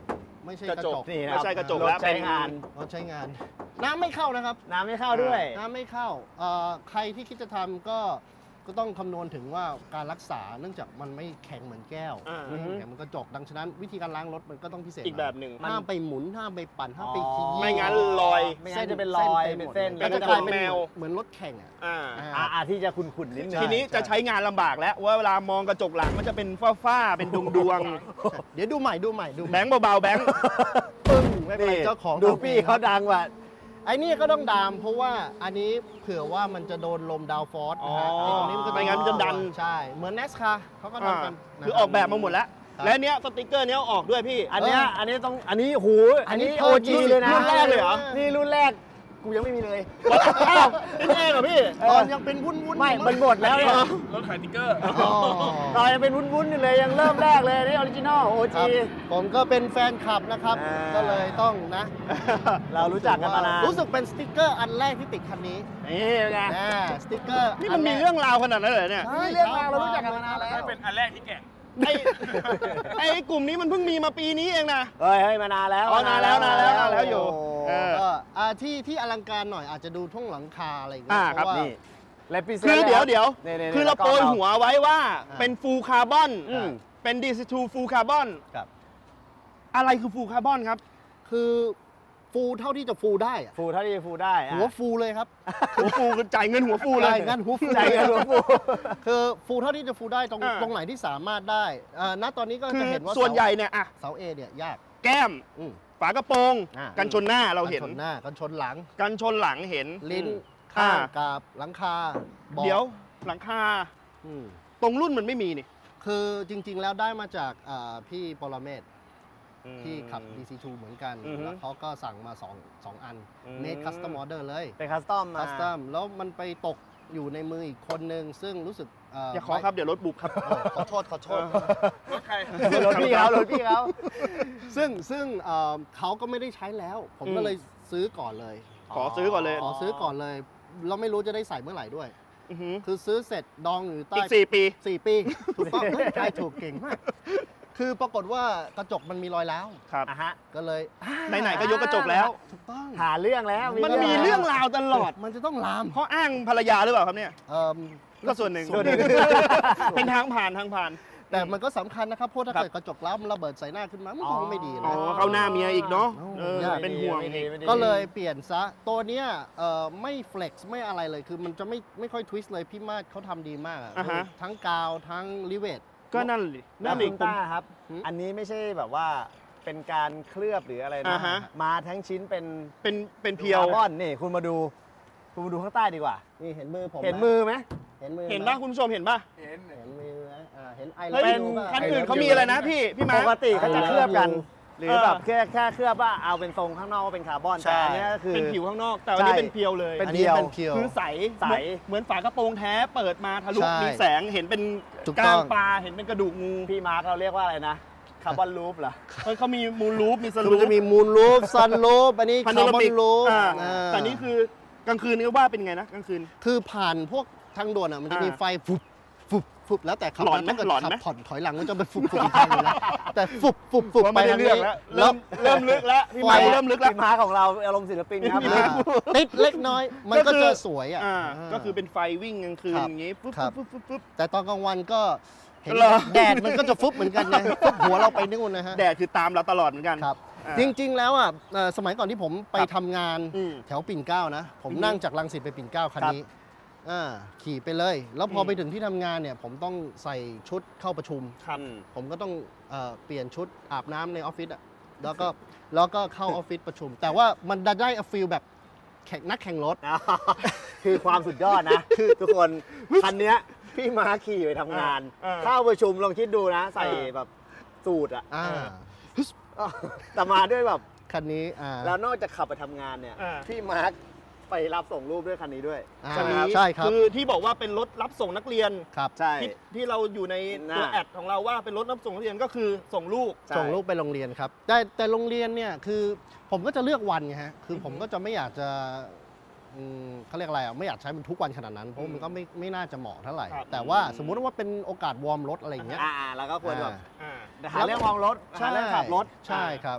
ไม่ใช่กกระระจจกกนี่นะไม่ใช่กระจกถแล้วใช้เป็นงานรถใช้งาน น้ำไม่เข้านะครับน้ำไม่เข้าด้วยน้ำไม่เข้าใครที่คิดจะทำก็ต้องคำนวณถึงว่าการรักษาเนื่องจากมันไม่แข็งเหมือนแก้วอ่าแข็งเหมือนกระจกดังฉะนั้นวิธีการล้างรถมันก็ต้องพิเศษอีกแบบหนึ่งห้ามไปหมุนห้ามไปปั่นห้ามไปอ๋อขยี้ไม่งั้นรอยไม่งั้นจะเป็นรอยเป็นเส้นก็จะกลายเป็นแมวเหมือนรถแข่งอ่ะอ่าที่จะขุ่นๆนิดนึงทีนี้จะใช้งานลำบากแล้วว่าเวลามองกระจกหลังมันจะเป็นฝ้าๆเป็นดวงเดี๋ยวดูใหม่ๆแบงค์เบาๆแบงค์ปึ้งไม่เป็นไรเจ้าของดูพี่เขาดังว่ะไอ้นี่ก็ต้องดามเพราะว่าอันนี้เผื่อว่ามันจะโดนลมดาวฟอร์สนะฮะอ๋อไอ้ตรงนี้มันก็ไม่งั้นมันจะดันใช่เหมือน NASCAR เขาก็ทำกันนะคือออกแบบมาหมดแล้วครับและเนี้ยสติกเกอร์เนี้ยเอาออกด้วยพี่อันเนี้ยอันนี้ต้องอันนี้หูอันนี้โอจีรุ่นเลยนะรุ่นแรกเลยเหรอนี่รุ่นแรกกูยังไม่มีเลยอ้าวนี่เองเหรอพี่ตอนยังเป็นวุ้นๆไม่มันหมดแล้วเนี่ยรถขายติ๊กเกอร์อ๋อตอนยังเป็นวุ้นๆอยู่เลยยังเริ่มแรกเลยนี่ออริจินอลโอครัจีบผมก็เป็นแฟนคลับนะครับอ่าก็เลยต้องนะเรารู้จักกันมานานรู้สึกเป็นสติกเกอร์อันแรกที่ติดคันนี้นี่เป็นไงนะสติกเกอร์นี่มันมีเรื่องราวขนาดนั้นเลยเนี่ยใช่เรื่องราวเรารู้จักกันมานานแล้วไม่เป็นอันแรกที่แกะไอ้กลุ่มนี้มันเพิ่งมีมาปีนี้เองนะเฮ้ยมานานแล้วอ๋อนานแล้วอยู่โเออก็ที่อลังการหน่อยอาจจะดูท่วงหลังคาอะไรอย่างเงี้อ่ายเพครับราะว่านี่และพิเศษคือเดี๋ยวนี่ๆๆคือเราโปรยหัวไว้ว่าอ่าเป็นฟูลคาร์บอนอืมเป็น DC2 ฟูลคาร์บอนครับอะไรคือฟูลคาร์บอนครับคือฟูเท่าที่จะฟูได้อะฟูเท่าที่ฟูได้อะหัวฟูเลยครับหัวฟูคือจ่ายเงินหัวฟูเลยใช่งั้นหัวฟูใจกันหัวฟูคือฟูเท่าที่จะฟูได้ตรงอ่าตรงไหนที่สามารถได้ณตอนนี้ก็คืจะอเห็นว่าส่วนใหญ่เนี่ยอะเสาเอเนี่ยยากแก้มอืมฝากระโปรงอ่ากันชนหน้าเราเห็นกันชนหน้ากันชนหลังกันชนหลังเห็นลิ้นอืมข้างอ่ากับหลังคาบอกเดี๋ยวหลังคาอืมตรงรุ่นมันไม่มีนี่คือจริงๆแล้วได้มาจากพี่ปรเมศที่ขับอืม DC2 เหมือนกันอือฮึแล้วเขาก็สั่งมา2อันอืม made custom order เลยเป็นคัสตอมมา custom แล้วมันไปตกอยู่ในมืออีกคนนึง ซึ่งรู้สึกอย่าขอครับเดี๋ยวรถบุบครับขอโทษรถใครรถพี่เขารถพี่เขาซึ่งเขาก็ไม่ได้ใช้แล้ว ผมก็เลยซื้อก่อนเลยขอซื้อก่อนเลยขอซื้อก่อนเลย เราไม่รู้จะได้ใส่เมื่อไหร่ด้วยอหือคือซื้อเสร็จดองอยู่ใต้อีก4 ปี 4 ปี ถูกต้องเฮ้ยใช่ถูกเก่งมาก คือปรากฏว่ากระจกมันมีรอยร้าวครับอ่ะฮะก็เลยไหนๆก็ยกกระจกแล้วถูกต้องหาเรื่องแล้วมันมีเรื่องราวตลอดมันจะต้องลามเขาอ้างภรรยาหรือเปล่าครับเนี่ยเอิ่มก็ส่วนหนึ่งส่วนหนึ่งเป็นทางผ่านทางผ่านแต่มันก็สำคัญนะครับ เพราะถ้าครับเกิดกระจกร้าวมันระเบิดใส่หน้าขึ้นมามันคงไม่ดีอ๋อนะเข้าหน้าเมียอีกเนาะอ๋อเออเป็นห่วงไม่ดีไม่ดีก็เลยเปลี่ยนซะ ตัวเนี้ยไม่เฟล็กซ์ไม่อะไรเลย คือมันจะไม่ค่อยทวิสต์เลย พี่มาดเขาทำดีมากอะอ่าฮะทั้งกาวทั้งลิเวทก็นั่นดิแล้นั่วนดิคุณต้าครับหืมอันนี้ไม่ใช่แบบว่าเป็นการเคลือบหรืออะไรอ่านะฮะมาทั้งชิ้นเป็นเป็นเพียวคาร์บอนนี่คุณมาดูข้างใต้ดีกว่านี่เห็นมือผมเห็นมือไหมเห็นมือเห็นป่ะคุณผู้ชมเห็นป่ะเห็นเห็นมือนะเห็นไอเฮ้ยเป็นคันอื่นเขามีอะไรนะพี่มาปร์คกติเขาจะเคลือบกัน หรือเออแบบแค่เคลือบว่าเอาเป็นทรงข้างนอกว่าเป็นคาร์บอนใช่แต่อันเนี้ยก็คือเป็นผิวข้างนอก แต่อันนี้ใช่เป็นเพียวเลยเป็นอันนี้เป็นเพียวคือใสใสเหมือนฝากระโปรงแท้เปิดมาทะลุใช่มีแสงเห็นเป็นถูกกต้ล้าองงปลาเห็นเป็นกระดูกงูพี่มาร์คเราเรียกว่าอะไรนะคาร์บอนลูปเหรอเฮ้ยเขามีมูลรูปมีสคือลูมันปจะมีมูนรูฟซันรูฟอันนี้พาคาโนร์ราบอมินกรูฟแต่นี่คือกลางคืนนี่ว่าเป็นไงนะกลางคืนคือผ่านพวกทางด่วนอ่ะมันจะมีไฟฟุบฟุบฟุบแล้วแต่ขับหลอนไหมถ้าเกิดหลอนขัไหมบผ่อนถอยหลังมันจะไปฟุบฟุบอีกทางหนึงนะแต่ฟุบฟุบฟุบว่าไปไม่ได้ทางเรื่องนี้แล้วเริ่มลึกแล้วพี่มาร์คเริ่มลึกแล้วพี่มาร์คของเราอารมณ์ศิลปินครับอ่าติดเล็กน้อย มันก็จะสวยอ่ะก็คือเป็นไฟวิ่งกลางคืนครับอย่างงี้ปุ๊บครับปุ๊บปุ๊บปุ๊บแต่ตอนกลางวันก็เห็นเหรอแดดมันก็จะฟุบเหมือนกันไงฟุบหัวเราไปนู่นนะฮะแดดคือตามเราตลอดเหมือนกันครับอ่าจริง ๆ แล้วอ่ะสมัยก่อนที่ผมไปครับทำงานอืมแถวปิ่นเกล้านะ ผมอือฮึนั่งจากรังสิตไปปิ่นเกล้าคันนี้ขี่ไปเลย แล้วพอไปถึงที่ทำงานเนี่ย ผมต้องใส่ชุดเข้าประชุมครับผมก็ต้องเปลี่ยนชุดอาบน้ำในออฟฟิศอ่ะแล้วก็เข้าออฟฟิศประชุม แต่ว่ามันได้ฟีลแบบนักแข่งรถคือความสุดยอดนะ คือทุกคนคันเนี้ยพี่มาร์คขี่ไปทำงาน เข้าประชุมลองคิดดูนะ ใส่แบบสูทอะอ่าแต่มาด้วยแบบคันนี้แล้วนอกจากขับไปทำงานเนี่ย พี่มาร์คไปรับส่งรูปด้วยคันนี้ด้วยคันนี้ใช่ครับคือที่บอกว่าเป็นรถรับส่งนักเรียนครับใช่ที่เราอยู่ในตัวน่ะแอดของเราว่าเป็นรถรับส่งนักเรียนก็คือส่งลูกใช่ส่งลูกไปโรงเรียนครับ แต่โรงเรียนเนี่ยคือผมก็จะเลือกวันไงฮะ คือผมก็จะไม่อยากจะเขาเรียกอะไรอ่ะ ไม่อยากใช้มันทุกวันขนาดนั้น เพราะมันก็ไม่น่าจะเหมาะเท่าไหร่ครับแต่ว่าสมมุติว่าเป็นโอกาสวอร์มรถอะไรอย่างเงี้ยแล้วก็ควรแบบอ่าหาเรื่องวางรถหาเรื่องขับรถใช่ครับ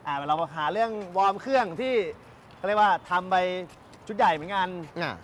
เรามาหาเรื่องวอร์มเครื่องที่เขาเรียกว่าทำไปชุดใหญ่เหมือนกัน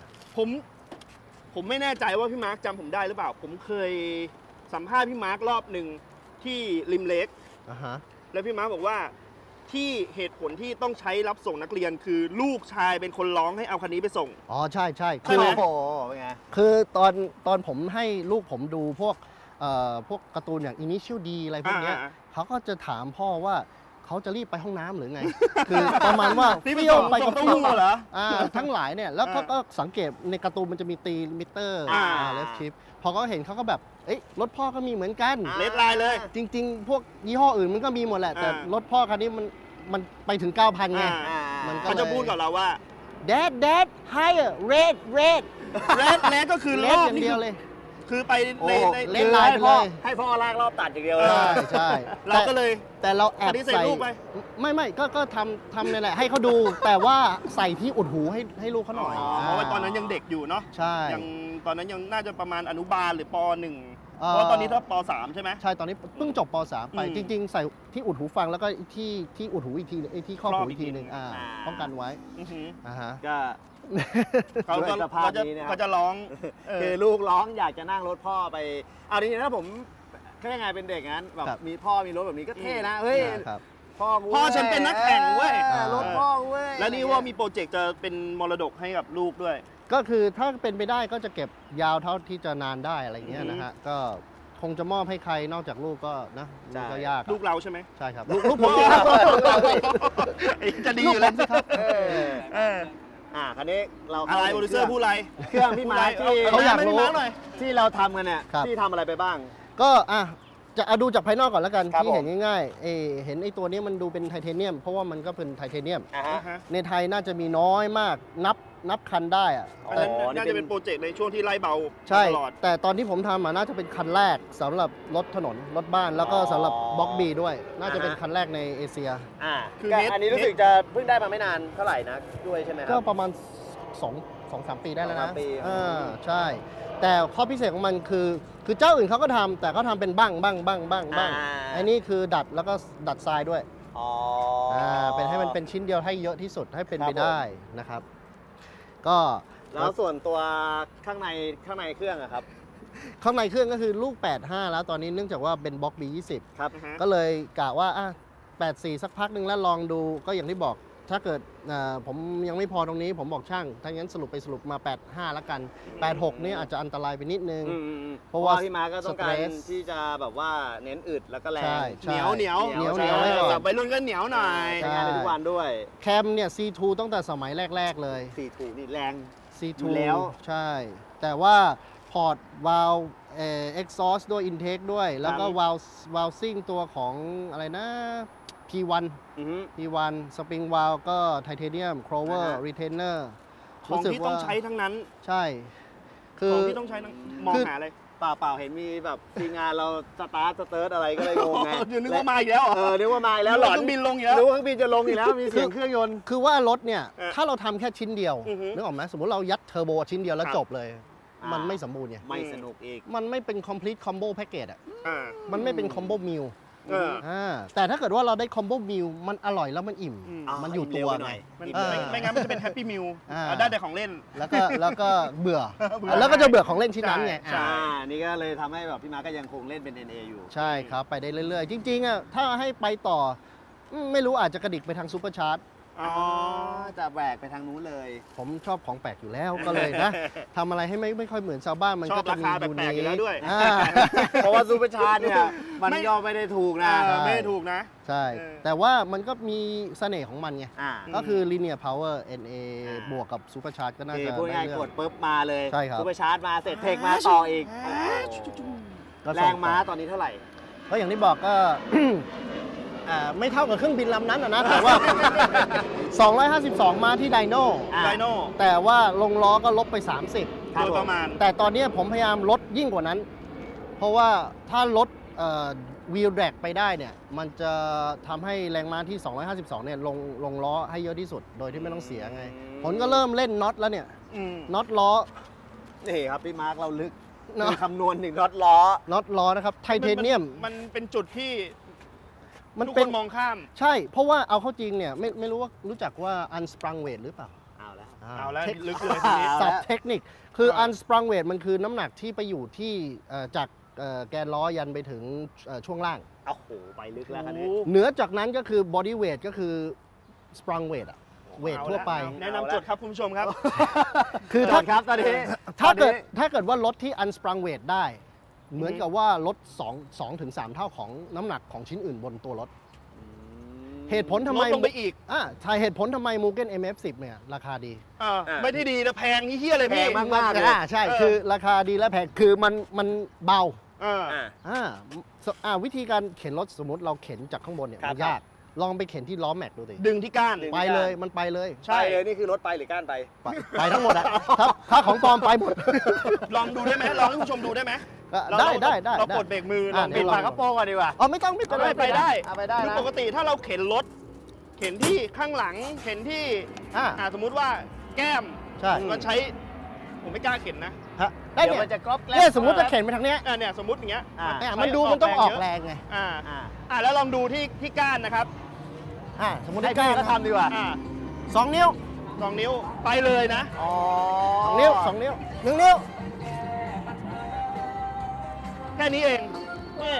ผมไม่แน่ใจว่าพี่มาร์คจำผมได้หรือเปล่าผมเคยสัมภาษณ์พี่มาร์ครอบหนึ่งที่ริมเล็กแล้วพี่มาร์คบอกว่าที่เหตุผลที่ต้องใช้รับส่งนักเรียนคือลูกชายเป็นคนร้องให้เอาคันนี้ไปส่งอ๋อใช่ใช่โอ้โหเป็นไงคือตอนผมให้ลูกผมดูพวกการ์ตูนอย่าง Initial D อะไรพวกเนี้ยเขาก็จะถามพ่อว่าเขาจะรีบไปห้องน้ำหรือไง คือประมาณว่าเที่ยวไปกับตู้เหรอทั้งหลายเนี่ยแล้วก็สังเกตในการ์ตูนมันจะมีตีมิเตอร์เลสชิปพอเขาเห็นเขาก็แบบรถพ่อก็มีเหมือนกันเลสไลน์เลยจริงๆพวกยี่ห้ออื่นมันก็มีหมดแหละแต่รถพ่อคันนี้มันไปถึง 9,000 ไงมันก็จะพูดกับเราว่า Dad higher red ก็คือรอบอย่างเดียวเลยคือไปในเล่นไลน์ไปเลยให้พ่อลากรอบตัดอย่างเดียวใช่เราก็เลยแต่เราแอบใส่ไม่ก็ทำนี่แหละให้เขาดูแต่ว่าใส่ที่อุดหูให้ลูกเขาหน่อยเพราะว่าตอนนั้นยังเด็กอยู่เนาะใช่ยังตอนนั้นยังน่าจะประมาณอนุบาลหรือป .1 เพราะตอนนี้ถ้าป .3 ใช่ไหมใช่ตอนนี้เพิ่งจบป .3 ไปจริงๆใส่ที่อุดหูฟังแล้วก็ที่อุดหูอีกทีที่ข้อหูอีกทีหนึ่งป้องกันไว้ก็เขาจะร้องคือลูกร้องอยากจะนั่งรถพ่อไปเอาจริงๆถ้าผมก็ยังไงเป็นเด็กงั้นแบบมีพ่อมีรถแบบนี้ก็เท่นะเฮ้ยพ่อฉันเป็นนักแข่งเว้ยรถพ่อเว้ยแล้วนี่ว่ามีโปรเจกต์จะเป็นมรดกให้กับลูกด้วยก็คือถ้าเป็นไปได้ก็จะเก็บยาวเท่าที่จะนานได้อะไรเงี้ยนะฮะก็คงจะมอบให้ใครนอกจากลูกก็นะก็ยากลูกเราใช่ไหมใช่ครับลูกผมจะดีอยู่แล้วสิครับคันนี้เราอะไรโปรดิวเซอร์พูดอะไรเครื่องพี่มาที่เขาอยากรู้ที่เราทำกันเนี่ยที่ทำอะไรไปบ้างก็จะดูจากภายนอกก่อนแล้วกันที่เห็นง่ายๆเห็นไอ้ตัวนี้มันดูเป็นไทเทเนียมเพราะว่ามันก็เป็นไทเทเนียมในไทยน่าจะมีน้อยมากนับคันได้อันนั้นน่าจะเป็นโปรเจกต์ในช่วงที่ไล่เบาใช่แต่ตอนที่ผมทำน่าจะเป็นคันแรกสำหรับรถถนนรถบ้านแล้วก็สำหรับบล็อกบีด้วยน่าจะเป็นคันแรกในเอเชียคืออันนี้รู้สึกจะเพิ่งได้มาไม่นานเท่าไหร่นะด้วยใช่ไหมครับก็ประมาณ2-3 ปีได้แล้วนะใช่แต่ข้อพิเศษของมันคือเจ้าอื่นเขาก็ทำแต่เขาทำเป็นบ้างอันนี้คือดัดแล้วก็ดัดทรายด้วยเป็นให้มันเป็นชิ้นเดียวให้เยอะที่สุดให้เป็นไปได้นะครับก็แล้วส่วนตัวข้างในเครื่องอะครับข้างในเครื่องก็คือลูก85แล้วตอนนี้เนื่องจากว่าเป็นบล็อก B20 ครับก็เลยกะว่า84สักพักหนึ่งแล้วลองดูก็อย่างที่บอกถ้าเกิดผมยังไม่พอตรงนี้ผมบอกช่างถ้างั้นสรุปมา85แล้วกัน86นี่อาจจะอันตรายไปนิดนึงเพราะว่าพี่มาก็ต้องการที่จะแบบว่าเน้นอึดแล้วก็แรงเหนียวให้ก่อนแบบไปรุ่นก็เหนียวหน่อยใช้งานในทุกวันด้วยแคมเนี่ย C2 ตั้งแต่สมัยแรกๆเลย C2 นี่แรง C2 แล้วใช่แต่ว่าพอร์ตวาล์วexhaust ด้วย intake ด้วยแล้วก็วาล์วซิ่งตัวของอะไรนะP1 สปริงวาล์วก็ไทเทเนียมโครเวอร์รีเทนเนอร์ของที่ต้องใช้ทั้งนั้นใช่ของที่ต้องใช้มองหาอะไรเปล่าเห็นมีแบบทีมงานเราสตาร์ทอะไรก็เลยงงไงนึกว่ามาอีกแล้วนึกว่ามาอีกแล้วหลอนบินลงอีกแล้วนึกว่าเครื่องบินจะลงอีกแล้วมีเสียงเครื่องยนต์คือว่ารถเนี่ยถ้าเราทำแค่ชิ้นเดียวนึกออกไหมสมมติเรายัดเทอร์โบชิ้นเดียวแล้วจบเลยมันไม่สมบูรณ์ไงไม่สนุกอีกมันไม่เป็น complete combo package มันไม่เป็น combo meal แต่ถ้าเกิดว่าเราได้คอมโบมิลมันอร่อยแล้วมันอิ่มมันอยู่ตัวไงไม่งั้นมันจะเป็นแฮปปี้มิลได้แต่ของเล่นแล้วก็เบื่อแล้วก็จะเบื่อของเล่นชิ้นนั้นไงนี่ก็เลยทำให้แบบพี่มาก็ยังคงเล่นเป็น NA อยู่ใช่ครับไปได้เรื่อยๆจริงๆถ้าให้ไปต่อไม่รู้อาจจะกระดิกไปทางซูเปอร์ชาร์จจะแบกไปทางนู้นเลยผมชอบของแปลกอยู่แล้วก็เลยนะทำอะไรให้ไม่ค่อยเหมือนชาวบ้านมันก็จะมีดูนี้อยู่แล้วด้วยเพราะว่าซูเปอร์ชาร์จเนี่ยมันย่อไม่ได้ถูกนะไม่ได้ถูกนะใช่แต่ว่ามันก็มีเสน่ห์ของมันไงก็คือ linear power NA บวกกับซูเปอร์ชาร์จก็น่าจะพูดง่ายกดปุ๊บมาเลยซูเปอร์ชาร์จมาเสร็จเทคมาต่ออีกแรงม้าตอนนี้เท่าไหร่ก็อย่างที่บอกก็ไม่เท่ากับเครื่องบินลำนั้นนะแต่ว่า252ม้าที่ไดโน่แต่ว่าลงล้อก็ลบไป30 โดยประมาณแต่ตอนนี้ผมพยายามลดยิ่งกว่านั้นเพราะว่าถ้าลดวีลแดกไปได้เนี่ยมันจะทำให้แรงม้าที่252เนี่ยลงล้อให้เยอะที่สุดโดยที่ไม่ต้องเสียไงผมก็เริ่มเล่นน็อตแล้วเนี่ยน็อตล้อนี่ครับพี่มาร์คเราลึกคำนวณถึงน็อตล้อนะครับไทเทเนียมมันเป็นจุดที่มันทุกเป็คน นมองข้ามใช่ เพราะว่าเอาเข้าจริงเนี่ยไม่รู้ว่ารู้จักว่า unsprung weight หรือเปล่าเอาแล้วเอาแล้วทคลึกเลยทีนี้ศัพท์เทคนิคคืออ่า unsprung weight มันคือน้ำหนักที่ไปอยู่ที่จากแกนล้อยันไปถึงช่วงล่างโอ้โหไปลึกแล้วคันนี้เหนือจากนั้นก็คือ body weight ก็คือ sprung weight อะเวททั่วไปแนะนำจดครับคุณผู้ชมครับคือจอดครับตอนนี้ถ้าเกิดตอนนี้ถ้าเกิดว่ารถที่ unsprung weight ได้ เหมือนกับว่ารถ2 ถึง 3 เท่าของน้ำหนักของชิ้นอื่นบนตัวรถ เหตุผลทำไมลดลงไปอีกใช่เหตุผลทำไม Mugen MF10 เนี่ยราคาดีไม่ได้ดีนะแพงเฮี้ยเลยพี่แพงมากๆเลยใช่คือราคาดีและแพงคือมันเบาอ่าวิธีการเข็นรถสมมติเราเข็นจากข้างบนเนี่ยครับมันยาก ลองไปเข็นที่ล้อแม็กดูสิดึงที่ก้านไปเลยมันไปเลยใช่ใช่เลยนี่คือรถไปหรือก้านไปไปทั้งหมดอะถ้าของปลอมไปหมดลองดูได้ไหมลองให้คุณผู้ชมดูได้ไหมได้เรากดเบรกมือลองเดี๋ปิยดวลองฝากระโปรงก่อนดีกว่าอ๋อไม่ต้องไปได้เอาไปได้นะคือปกติถ้าเราเข็นรถ เข็นที่ข้างหลัง เข็นที่ สมมุติว่าแก้มใช่มันใช้ผมไม่กล้าเข็นนะได้เดี๋ยวเนี่มันจะก๊อปแกล้เนี่ยสมมติจะเข็นไปทางเนี้ยเนี่ยสมมติอย่างเงี้ยเนี่ยมันดูมันต้องออกแรงไงแล้วลองดูที่ก้านนะครับสมมติให้ได้พี่ก้านเขาทำดีกว่า 2 นิ้ว 2 นิ้วไปเลยนะอ๋อ 2 นิ้ว 2 นิ้ว 1 นิ้วแค่นี้เองนี่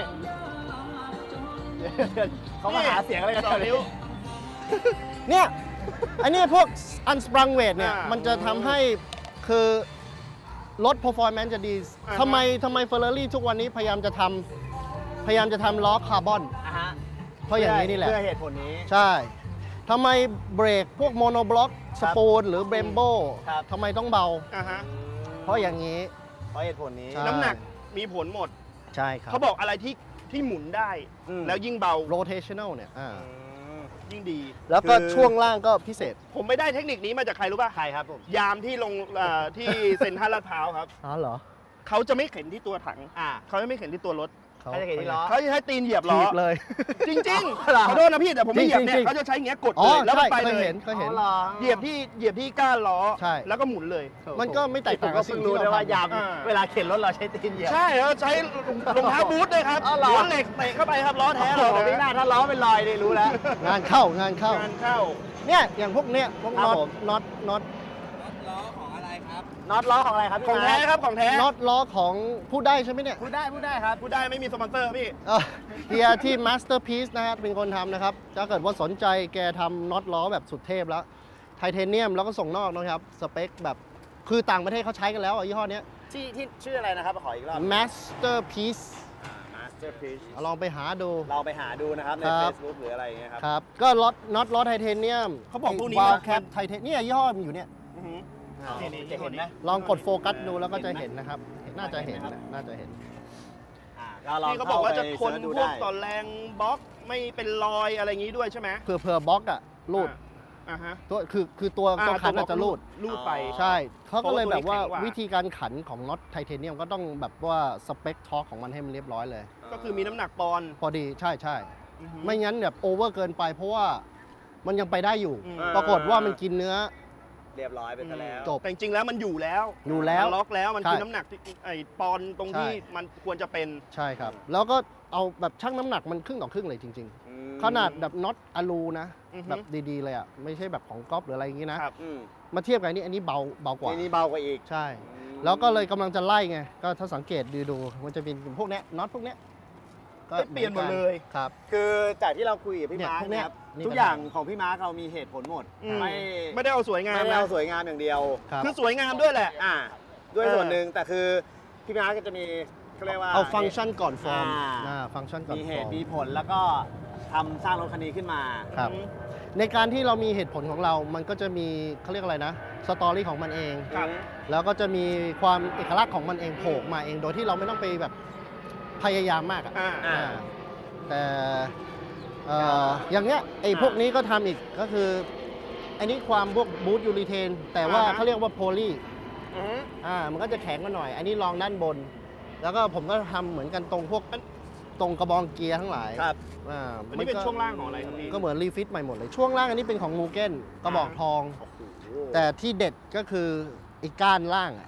เขามาหาเสียงอะไรกันสองนิ้วเนี่ย อันนี้พวก unsprung weight เนี่ย มันจะทำให้คือรถ performance จะดี ทำไม Ferrari ทุกวันนี้พยายามจะทำล้อคาร์บอน เพราะอย่างนี้นี่แหละเพื่อเหตุผลนี้ใช่ ทำไมเบรกพวกโมโนบล็อกสปูนหรือเบรมโบครับทำไมต้องเบาฮะเพราะอย่างนี้เพราะเหตุผลนี้ใช่น้ำหนักมีผลหมดใช่ครับเขาบอกอะไรที่หมุนได้อืมแล้วยิ่งเบา rotational เนี่ยยิ่งดีแล้วก็คือช่วงล่างก็พิเศษผมไม่ได้เทคนิคนี้มาจากใครรู้ป่ะใครครับผมยามที่ลงที่เซ็นทรัลลาดพร้าวครับอ๋อเหรอเขาจะไม่เข็นที่ตัวถังอ่าเขาจะไม่เข็นที่ตัวรถเขาจะเข็นที่ล้อเขาจะใช้ตีนเหยียบล้ถีอบเลยจริงๆเหรอขอโทษนะพี่แต่ผมไม่เหยียบเนี่จริยงๆเขาจะใช้อย่างเงี้ยกดอ๋เลอยแล้วมันใช่ไปเคยเลยเห็นเคยเห็นอ๋อเหรอเหยียบที่ก้านล้อใช่แล้วก็หมุนเลยมันก็ไม่แตกผต่าม งก็กับสิ่เพิ่งงที่รู้เราด้วยว่าทำยามเวลาเข็นรถเราใช้ตีนเหยียบใช่แล้วใช้รองเท้าบูทด้วยครับอ๋อเหรอหัวเหล็กเตะเข้าไปครับล้อแท้โอ้เลโหยพี่หน้าถ้าล้อเป็นรอยนี่รู้แล้วงานเข้างานเข้างานเข้าเนี่ยอย่างพวกเนี้ยพวกครับน็อตผมน็อตน็อตล้อของอะไรครับพี่ของแท้มาร์คครับของแท้น็อตล้อของพูดได้ใช่ไหมเนี่ยพูดได้ครับพูดได้ไม่มีสปอนเซอร์พี่เฮียที่ Masterpiece นะครับเป็นคนทำนะครับ ถ้าเกิดว่าสนใจแกทำน็อตล้อแบบสุดเทพแล้ว ไทเทเนียมแล้วก็ส่งนอกนะครับ สเปคแบบคือต่างประเทศเขาใช้กันแล้วอ่ะยี่ห้อเนี้ยที่ชื่ออะไรนะครับขออีกรอบ Masterpiece Masterpiece ลองไปหาดูเราไปหาดูนะครับในครับ Facebook หรืออะไรอย่างเงี้ยครับครับ ก็น็อตล้อไทเทเนียมเขาบอกพวกนี้วาลนะแคปไทเทเนี่ยยี่ห้อมันอยู่เนี่ยอือหือนี่จะเห็นไหมลองกดโฟกัสดูแล้วก็จะเห็นนะครับ น่าจะเห็นนะน่าจะเห็นก็ลองที่เขาบอกว่าจะทนเข้ไปพเสิวร์กชดูต่อได้แรงบล็อกไม่เป็นรอยอะไรอย่างนี้ด้วยใช่ไหมเผื่อบล็อกอะรูดฮะตัวคือตัวขันอาจจะรูดรูดไปใช่ เขาก็เลยแบบว่าเพราะว่าตัวนี้แข็งกว่าวิธีการขันของน็อตไทเทเนียมก็ต้องแบบว่าสเปคทอร์กของมันให้มันเรียบร้อยเลยก็คือมีน้ำหนักปอนด์พอดีใช่อือหือไม่งั้นแบบโอเวอร์เกินไปเพราะว่ามันยังไปได้อยู่อืมปรากฏว่ามันกินเนื้อเรียบร้อยไปซะแล้วจบแต่จริงๆแล้วมันอยู่แล้วอยู่แล้วมันล็อกแล้วมันใช่คือน้ำหนักที่ไอ้ปอนด์ตรงที่ใช่มันควรจะเป็นใช่ครับ แล้วก็เอาแบบชั่งน้ำหนักมันครึ่งต่อครึ่งเลยจริง ๆ ขนาดแบบน็อตอะลูนะอือฮึแบบดีๆเลยอ่ะไม่ใช่แบบของก๊อฟหรืออะไรอย่างงี้นะครับมาเทียบกับอันนี้เบากว่าทีนี้เบากว่าอีกใช่ แล้วก็เลยกำลังจะไล่ไง ก็ถ้าสังเกตดูมันจะเป็นพวกเนี้ยน็อตพวกเนี้ยก็เปลี่ยนหมดเลยครับคือจากที่เราคุยกับพี่เนี่ยมาร์คพวกเนี้ยนะครับนี่ทุกอย่างของพี่มาร์คเรามีเหตุผลหมดอืมไม่ไม่ได้เอาสวยงามไม่ได้นะเอาสวยงามอย่างเดียวครับคือสวยงามด้วยแหละด้วยเออส่วนหนึ่งแต่คือพี่มาร์คก็จะมีเขาเรียกว่าเอาฟังก์ชันก่อนฟอร์มอ่าฟังก์ชันก่อนมีฟเหอร์ตุมมีผลแล้วก็ทำสร้างรถคันนี้ขึ้นมาครับ ในการที่เรามีเหตุผลของเรา มันก็จะมีเขาเรียกอะไรนะ สตอรี่ของมันเองครับแล้วก็จะมีความเอกลักษณ์ของมันเองโผล่มาเอง โดยที่เราไม่ต้องไปแบบพยายามมากอะอ่าอ่าแต่อย่างเงี้ยไอ้พวกนี้ก็ทำอีกก็คืออันนี้ความพวกบูทยูริเทนแต่ว่าอ่าฮะเขาเรียกว่าโพลีอือหือมันก็จะแข็งมาหน่อย อันนี้รองด้านบน แล้วก็ผมก็ทำเหมือนกันตรงพวกตรงกระบองเกียร์ทั้งหลายครับอันนี้เป็นช่วงล่างของอะไรครับพี่ก็เหมือนรีฟิตใหม่หมดเลย ช่วงล่างอันนี้เป็นของมูเก้นกระบอกทอง แต่ที่เด็ดก็คือไอ้ก้านล่างอะ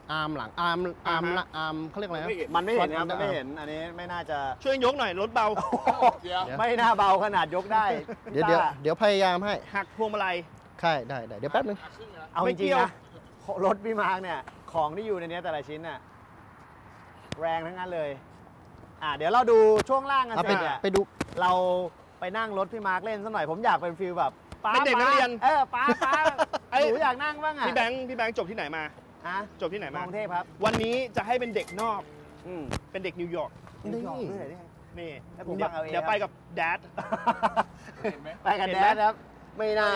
อาร์มหลังอาร์มเขาเรียกอะไรนะมันไม่เห็นครับมันไม่เห็นอันนี้ไม่น่าจะช่วยยกหน่อยรถเบาไม่น่าเบาขนาดยกได้เดี๋ยวพยายามให้หักพวงมาลัยใช่ได้เดี๋ยวแป๊บนึงเอาจไม่เกี่ริงยวๆนะรถพี่มาร์กเนี่ยของที่อยู่ในนี้แต่ละชิ้นน่ะแรงทั้งนั้นเลยเดี๋ยวเราดูช่วงล่างกันเอาเสร็จเนี่ยไปดูเราไปนั่งรถพี่มาร์กเล่นสักหน่อยผมอยากเป็นฟิลแบบป้าเป็นเด็กนักเรียนป้าหนูอยากนั่งบ้างอ่ะพี่แบงค์จบที่ไหนมาฮะจบที่ไหนมมาองเทพครับวันนี้จะให้เป็นเด็กนอกอืมเป็นเด็กนิวยอร์กนี่นี่แล้วผมเดี๋ยวฟัง LA เดี๋ยวไปกับแดดไปกันแดดครับ ไม่น่าร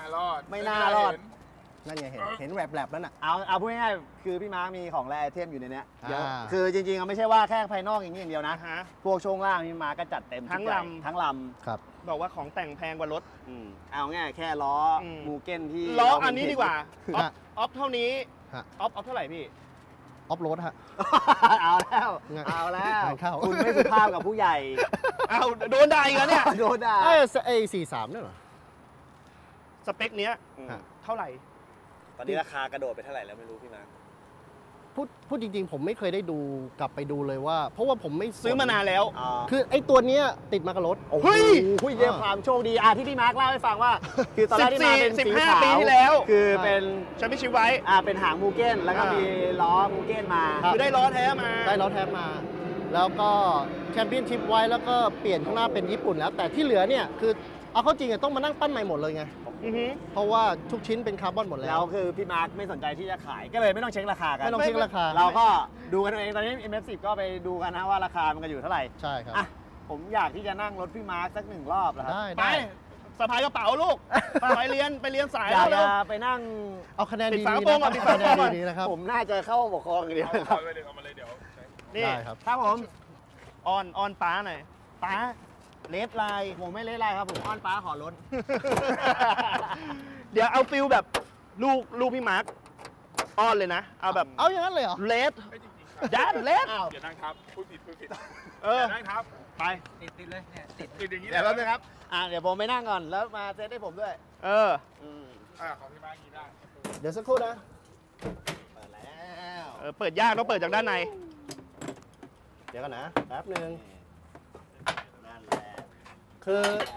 อดไม่น่ารอดนั่นไงเห็นแวบๆแล้วน่ะเอาพูดง่ายๆคือพี่มาร์กมีของแรไอเทมอยู่ในเนี้ยอ่าคือจริงๆไม่ใช่ว่าแค่ภายนอกอย่างนี้อย่างเดียวนะฮะพวกช่วงล่างพี่มาร์กก็จัดเต็มทั้งชุดใหญ่ลำทั้งลครับบอกว่าของแต่งแพงกว่ารถำเอาง่ายแค่ล้ออมมูเก้นที่ล้อเราเห็อันนี้ดีกว่าออฟฮะออฟเท่านี้ฮะออฟเท่าไหร่พี่ออฟโรดฮะเอาแล้วงานเอาแล้วงานเข้าคุณไม่สุภาพกับผู้ใหญ่เอาโดนด่าอีกแล้วเนี่ยโดนด่าไอ้43เนี่ยเหรอสเปคเนี้ยฮะเท่าไหร่ตอนนี้ราคากระโดดไปเท่าไหร่แล้วไม่รู้พี่มาร์คพูดจริงๆ ผมไม่เคยได้ดูกลับไปดูเลยว่า เพราะว่าผมไม่ซื้อมานานแล้วคือไอ้ตัวเนี้ยติดมากับรถเฮ้ยผู้เยี่ยมความโชคดีที่พี่มาร์คเล่าให้ฟังว่า คือตอนแรกที่มาเป็นสี 15 ขาวปีที่แล้วคือเป็นแชมเปี้ยนชิพไว้เป็นหางมูเก้นแล้วก็มีล้อมูเก้นมาคือได้ล้อแท้มาได้ล้อแท้มา แล้วก็แชมเปี้ยนชิพไว้แล้วก็เปลี่ยนข้างหน้าเป็นญี่ปุ่นแล้ว แต่ที่เหลือเนี่ยคือเอาเข้าจริงอะต้องมานั่งปั้นใหม่หมดเลยไงอือฮึเพราะว่าทุกชิ้นเป็นคาร์บอนหมดแล้แล้ว วคือพี่มาร์คไม่สนใจที่จะขายก็เลยไม่ต้องเช็คราคากันไม่ต้องเช็คราคาเราก็ดูกันเองตอนนี้ MF10 ก็ไปดูกันนะว่าราคามันก็อยู่เท่าไหร่ใช่ครับอ่ะผมอยากที่จะนั่งรถพี่มาร์คสักหนึ่งรอบนะครับได้ไปได้สะพายกระเป๋าลูก ไปเรียนสายอยากแล้จะวไปนั่งเอาคะแนนปิดีดฝากระๆโปรงนะก่อนคปิรับดฝากระโปรงก่อนคะแนนดีๆนะครับผมน่าจะเข้าปกครองอย่างเดียวนะครับเอามาเลยเดี๋ยวนี่ได้ครับครับผมออนป้าหน่อยป้าเลสไลน์ผมไม่เลสไลน์ครับผมอ้อนป้าขอรถเดี๋ยวเอาฟิลแบบลูกพี่มาร์คอ้อนเลยนะ เอาแบบเอาอย่างนั้นเลยเหรอเลสไม่จริงๆครับยัดเลสอย่านั่งทับพูดผิดเอออย่านั่งทับไปติดเลยเนี่ยติดอย่างนี้เดี๋ยวแป๊บนึงครับเดี๋ยวผมไปนั่งก่อนแล้วมาเซตให้ผมด้วยเออของพี่มาร์คนี้ได้เดี๋ยวสักครู่นะเปิดแล้วเปิดยากต้องเปิดจากด้านในเดี๋ยวก่อนนะแป๊บหนึงนั่นแหละคือ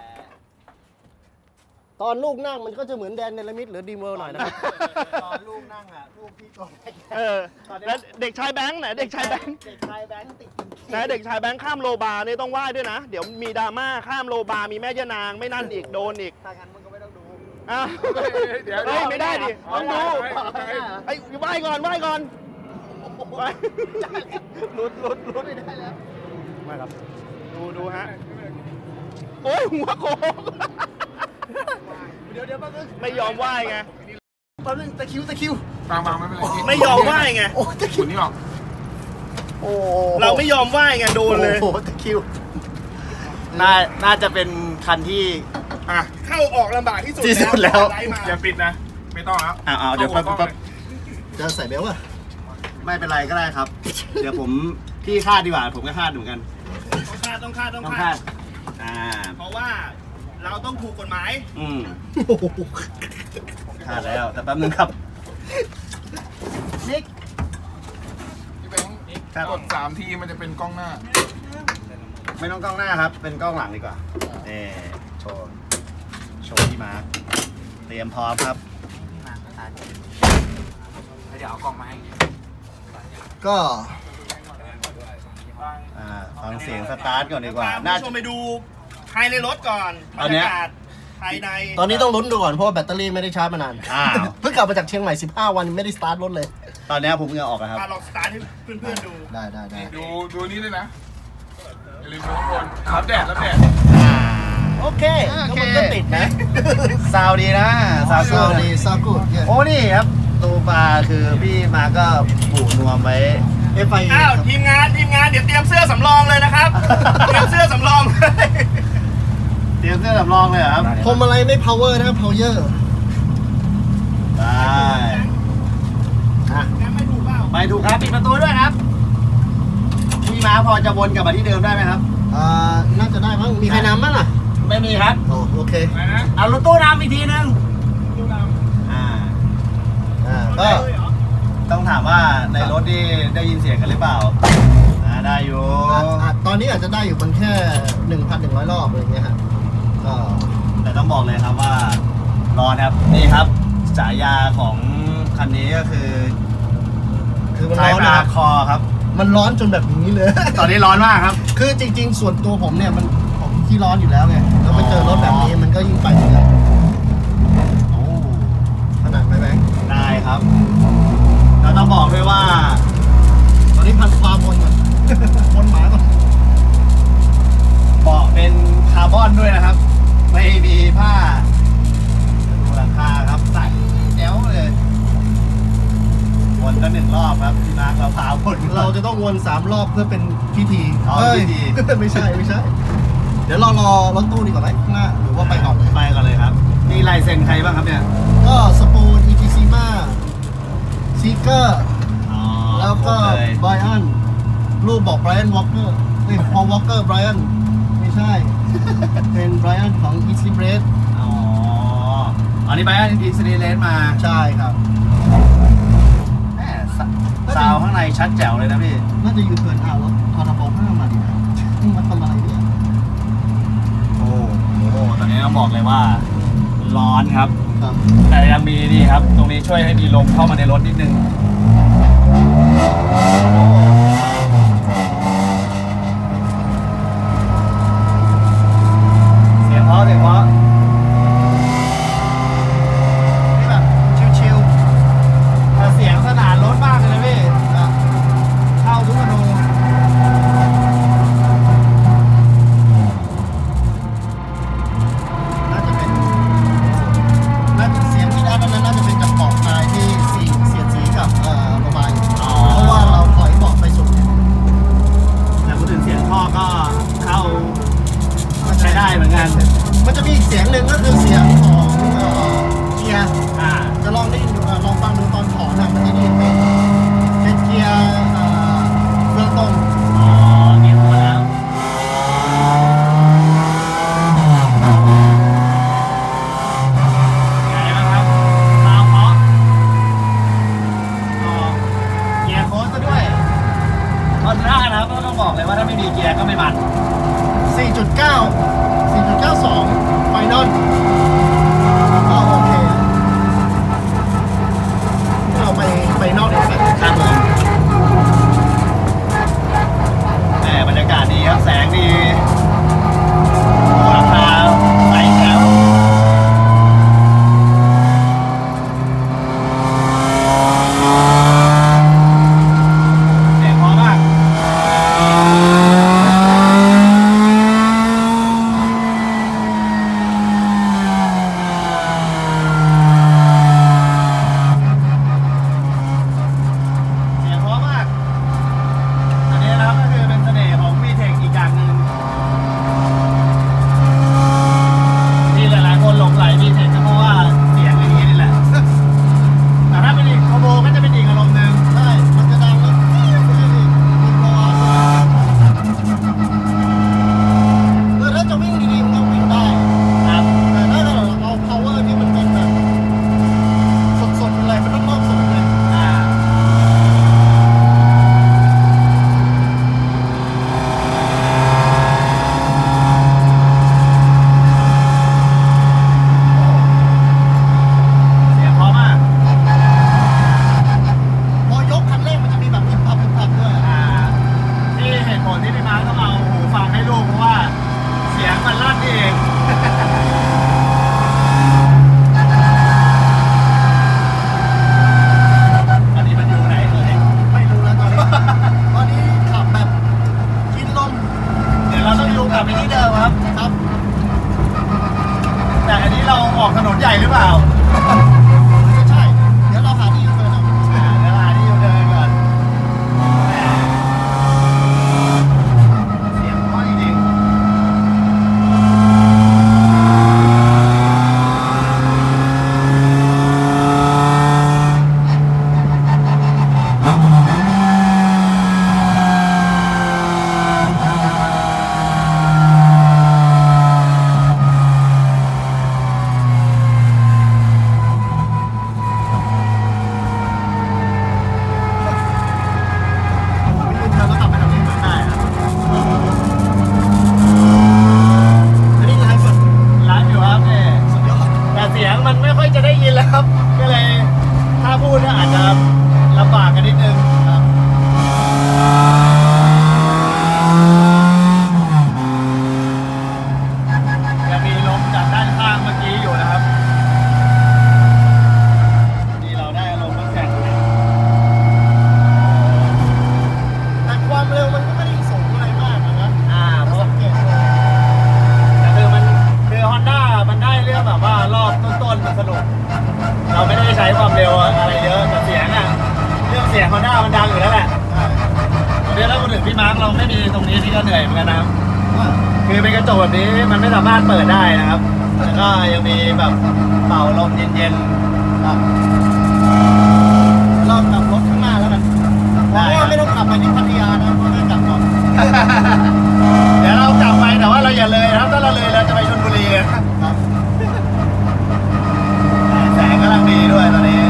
ตอนลูกนั่งมันก็จะเหมือนแดนเนลมิดหรือดีมเวิลด์หน่อยนะครับตอนลูกนั่งลูกพี่ตัวเออ แล้วเด็กชายแบงค์ไหนเด็กชายแบงค์เด็กชายแบงค์ติดไหนเด็กชายแบงค์ข้ามโลบาร์นี่ต้องไหว้ด้วยนะ เดี๋ยวมีดราม่าข้ามโลบาร์มีแม่ย่านางไม่นั่นอีกโดนอีกถ้างั้นมึงก็ไม่ต้องดูอ่ะเดี๋ยวเฮ้ยไม่ได้ดิต้องดูไม่ได้ไอ้ยไหว้ก่อนไหว้ก่อนไหว้หลุดไม่ได้แล้วไม่ครับดูฮะ โอ้ยหัวโขกเดี๋ยวแป๊บนึงไม่ยอมไหว้ไงแป๊บนึงตะคริวฟังไม่เป็นไรไม่ยอมไหว้ไงโอ้ตะคริคุวณนี่ออกโอ้เราไม่ยอมไหว้ไงโดนเลยโอ้โหตะคริวน่าจะเป็นคันที่อ่ะเข้าออกลำบากที่สุดที่สุดแล้วไล่มาอย่าปิดนะ ไม่ต้องแล้วเดี๋ยวแป๊บจะใส่เบลต์อะไม่เป็นไรก็ได้ครับ เดี๋ยวผมพี่คาดดีกว่าผมก็คาดเหมือนกันต้องคาดต้องคาดเพราะว่าเราต้องถูกกฎหมายคาดแล้วแต่แป๊บนึงครับนิกที่เป็นกด3 ทีมันจะเป็นกล้องหน้าไม่ต้องกล้องหน้าครับ เป็นกล้องหลังดีกว่านี่โชว์ที่มาร์คเตรียมพร้อมครับเดี๋ยวเอากล้องมาให้ก็ฟังเสียงสตาร์ทก่อนดีกว่าน่าชมไปดูภายในรถก่อนบรรยากาศภายในตอนนี้ต้องลุ้นดูก่อนเพราะว่าแบตเตอรี่ไม่ได้ชาร์จมานาน เพิ่งกลับมาจากเชียงใหม่ 15 วันไม่ได้สตาร์ทรถเลยตอนนี้ผมเหงื่อออกครับลองสตาร์ทให้เพื่อนๆดูได้ดูนี่ด้วยนะ อย่าลืมดูข้างบนรับแดดโอเคก็มันก็ติดนะซาวดีนะซาวซาวดีซาวกูดโอ้นี่ครับตูปลาคือพี่มาก็ผูกนวมไว้ FIA อ้าวทีมงานเดี๋ยวเตรียมเสื้อสำรองเลยนะครับ เตรียมเสื้อสำรองเลยเตรียมเสื้อสำรองเลยเหรอครับพวงมาลัยไม่ power นะ power ได้ไม่ถูกเปล่าไปถูกครับปิดประตูด้วยครับพี่มาพอจะวนกลับมาที่เดิมได้ไหมครับน่าจะได้มั้งมีใครนำมั้งอ่ะไม่มีครับโอเคเอารถตู้นำอีกทีนึงก็ก็ต้องถามว่าในรถนี่ได้ยินเสียงกันหรือเปล่าได้อยู่ตอนนี้อาจจะได้อยู่มันแค่ 1,100 รอบอะไรเงี้ยฮะก็แต่ต้องบอกเลยครับว่าร้อนครับนี่ครับฉายาของคันนี้ก็คือมันร้อนนะคอครับมันร้อนจนแบบนี้เลยตอนนี้ร้อนมากครับคือจริงๆส่วนตัวผมเนี่ยผมขี้ร้อนอยู่แล้วไงแล้วไปเจอรถแบบนี้มันก็ยิ่งไปเลยขนาดไหมแบงค์ได้ครับเราต้องบอกด้วยว่าตอนนี้พันความวนก่อนวนหมาก่อนเบาะเป็นคาร์บอนด้วยนะครับ ไม่มีผ้าดูหลังคาครับใสแจ๋วเลยวนก็1 รอบครับพี่มาร์คเราพาวนเราจะต้องวน3 รอบเพื่อเป็นพิธีพิธีไม่ใช่เดี๋ยวรอรถตู้ดีกว่าไหมข้างหน้าหรือว่าไปก่อนเลยครับนี่ลายเซ็นใครบ้างครับเนี่ยก็สปูน ETC มาซีเกอร์แล้วก็ไบรอันรูปบอกไบรอันวอลเกอร์พอวอลเกอร์ไบรอันไม่ใช่เป็นไบรอันของ Easy Bread อันนี้ไบรอัน Easy Bread มาใช่ครับซาวข้างในชัดแจ๋วเลยนะพี่น่าจะอยู่เกินแล้วพอเราบอกให้มาดิมาทำอะไรเนี่ยโอ้โหตอนนี้ต้องบอกเลยว่าร้อนครับแต่ยังมีนี่ครับตรงนี้ช่วยให้มีลมเข้ามาในรถนิดนึงเสียงเพราะนี่แบบชิวๆแต่เสียงสนานรถมากเลยพี่เข้าทุกอนูน่าจะเสียงที่ด้านนั้นน่าจะเป็นจากเบาะนายที่เสียดสีกับโมบายเพราะว่าเราถอยเบาะไปมันไม่ค่อยจะได้ยินแล้วครับ ก็เลยถ้าพูดเนี่ยอาจจะลำบากกันนิดนึงครับยังมีลมจากด้านข้างเมื่อกี้อยู่นะครับที่เราได้ลมน้ำแข็งแต่ความเร็วมันก็ไม่ได้สูงอะไรมากนะเพราะสังเกตแต่คือฮอนด้ามันได้เรื่องแบบว่ารอบต้นๆมันสนุกเราไม่ได้ใช้ความเร็วอะไรเยอะแต่เสียงเรื่องเสียงฮอนด้ามันดังอยู่แล้วแหละเดี๋ยวแล้วมาถึงพี่มาร์คเราไม่มีตรงนี้ที่ก็เหนื่อยเหมือนกันนะครับคือเป็นกระจกแบบนี้มันไม่สามารถเปิดได้นะครับแล้วก็ยังมีแบบเป่าลมเย็นๆเราขับรถข้างหน้าแล้วกันเพราะว่าไม่ต้องขับไปที่พัทยานะเพราะไม่กลับก่อนเดี๋ยวเรากลับไปแต่ว่าเราอย่าเลยนะครับถ้าเราเลยเราจะไปชลบุรีครับแสงกำลังดีด้วยตอนนี้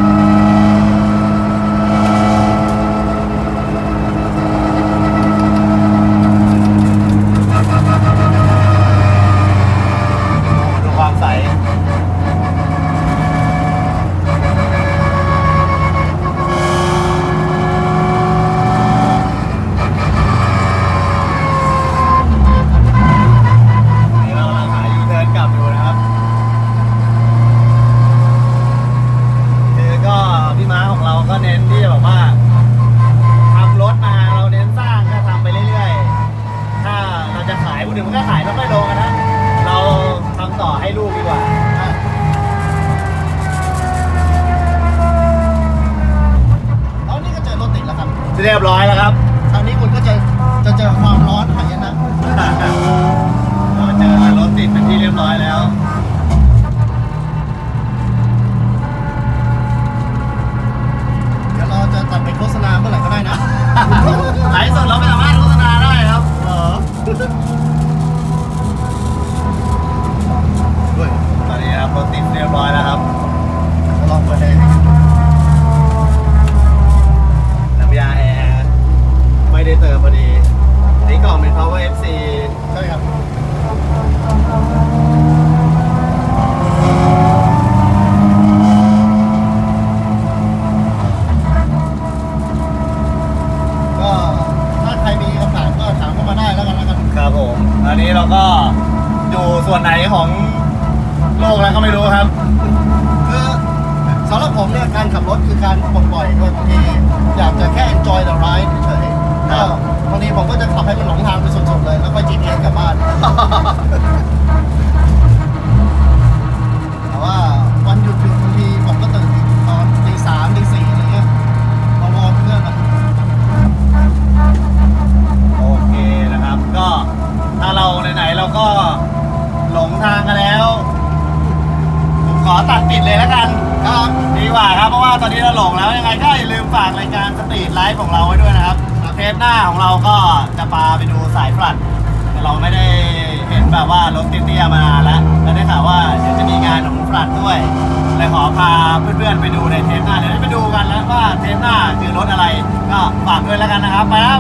ดูความใสนี่เรากำลังหายูเทิร์นกลับอยู่นะครับคือก็พี่ม้าของเราก็เน้นที่จะแบบว่าทำรถมาเราเน้นสร้างก็ทำไปเรื่อยๆถ้าเราจะขายผู้อื่นมันก็ขายไม่ค่อยลงนะ เราทำต่อให้ลูกดีกว่าตอนนี้ก็เจอรถติดแล้วครับเรียบร้อยแล้วครับคราวนี้คุณก็จะเจอความร้อนหายนะเราเจอรถติดเป็นที่เรียบร้อยแล้วเดี๋ยวเราจะตัดเป็นโฆษณาเมื่อไหร่ก็ได้นะไลฟ์สดเราไม่สามารถโฆษณาได้ครับตอนนี้ครับรถติดเรียบร้อยแล้วครับลองเปิดเลยน้ำยาแอร์ไม่ได้เติมพอดีนี่กล่องเป็น Power FC ใช่ครับก็ถ้าใครมีคำถามก็ถามเข้ามาได้แล้วกันครับผมอันนี้เราก็อยู่ส่วนไหนของโลกแล้วก็ไม่รู้ครับคือสำหรับผมเนี่ยการขับรถคือการปลดปล่อยด้วยบางทีอยากจะแค่ enjoy the ride เฉยๆก็บางทีผมก็จะขับให้มันหลงทางไปสุดๆเลยแล้วก็ GPS กลับบ้านแต่ว่าวันหยุดบางทีผมก็ตื่นตอนตี 3 ตี 4อะไรเงี้ยมาวอร์มเครื่องกันโอเคนะครับก็ถ้าเราไหนๆเราก็หลงทางกันแล้วผมขอตัดปิดเลยแล้วกันครับดีกว่าครับเพราะว่าตอนนี้เราหลงแล้วยังไงก็อย่าลืมฝากรายการสตรีทไลฟ์ของเราไว้ด้วยนะครับเทปหน้าของเราก็จะพาไปดูสายฟลัดแต่เราไม่ได้เห็นแบบว่ารถเตี้ยๆมานานแล้วได้ข่าวว่าเดี๋ยวจะมีงานของฟลัดด้วยเลยขอพาเพื่อนๆไปดูในเทปหน้าเดี๋ยวได้ไปดูกันแล้วว่าเทปหน้าคือรถอะไรก็ฝากด้วยแล้วกันนะครับไปแล้ว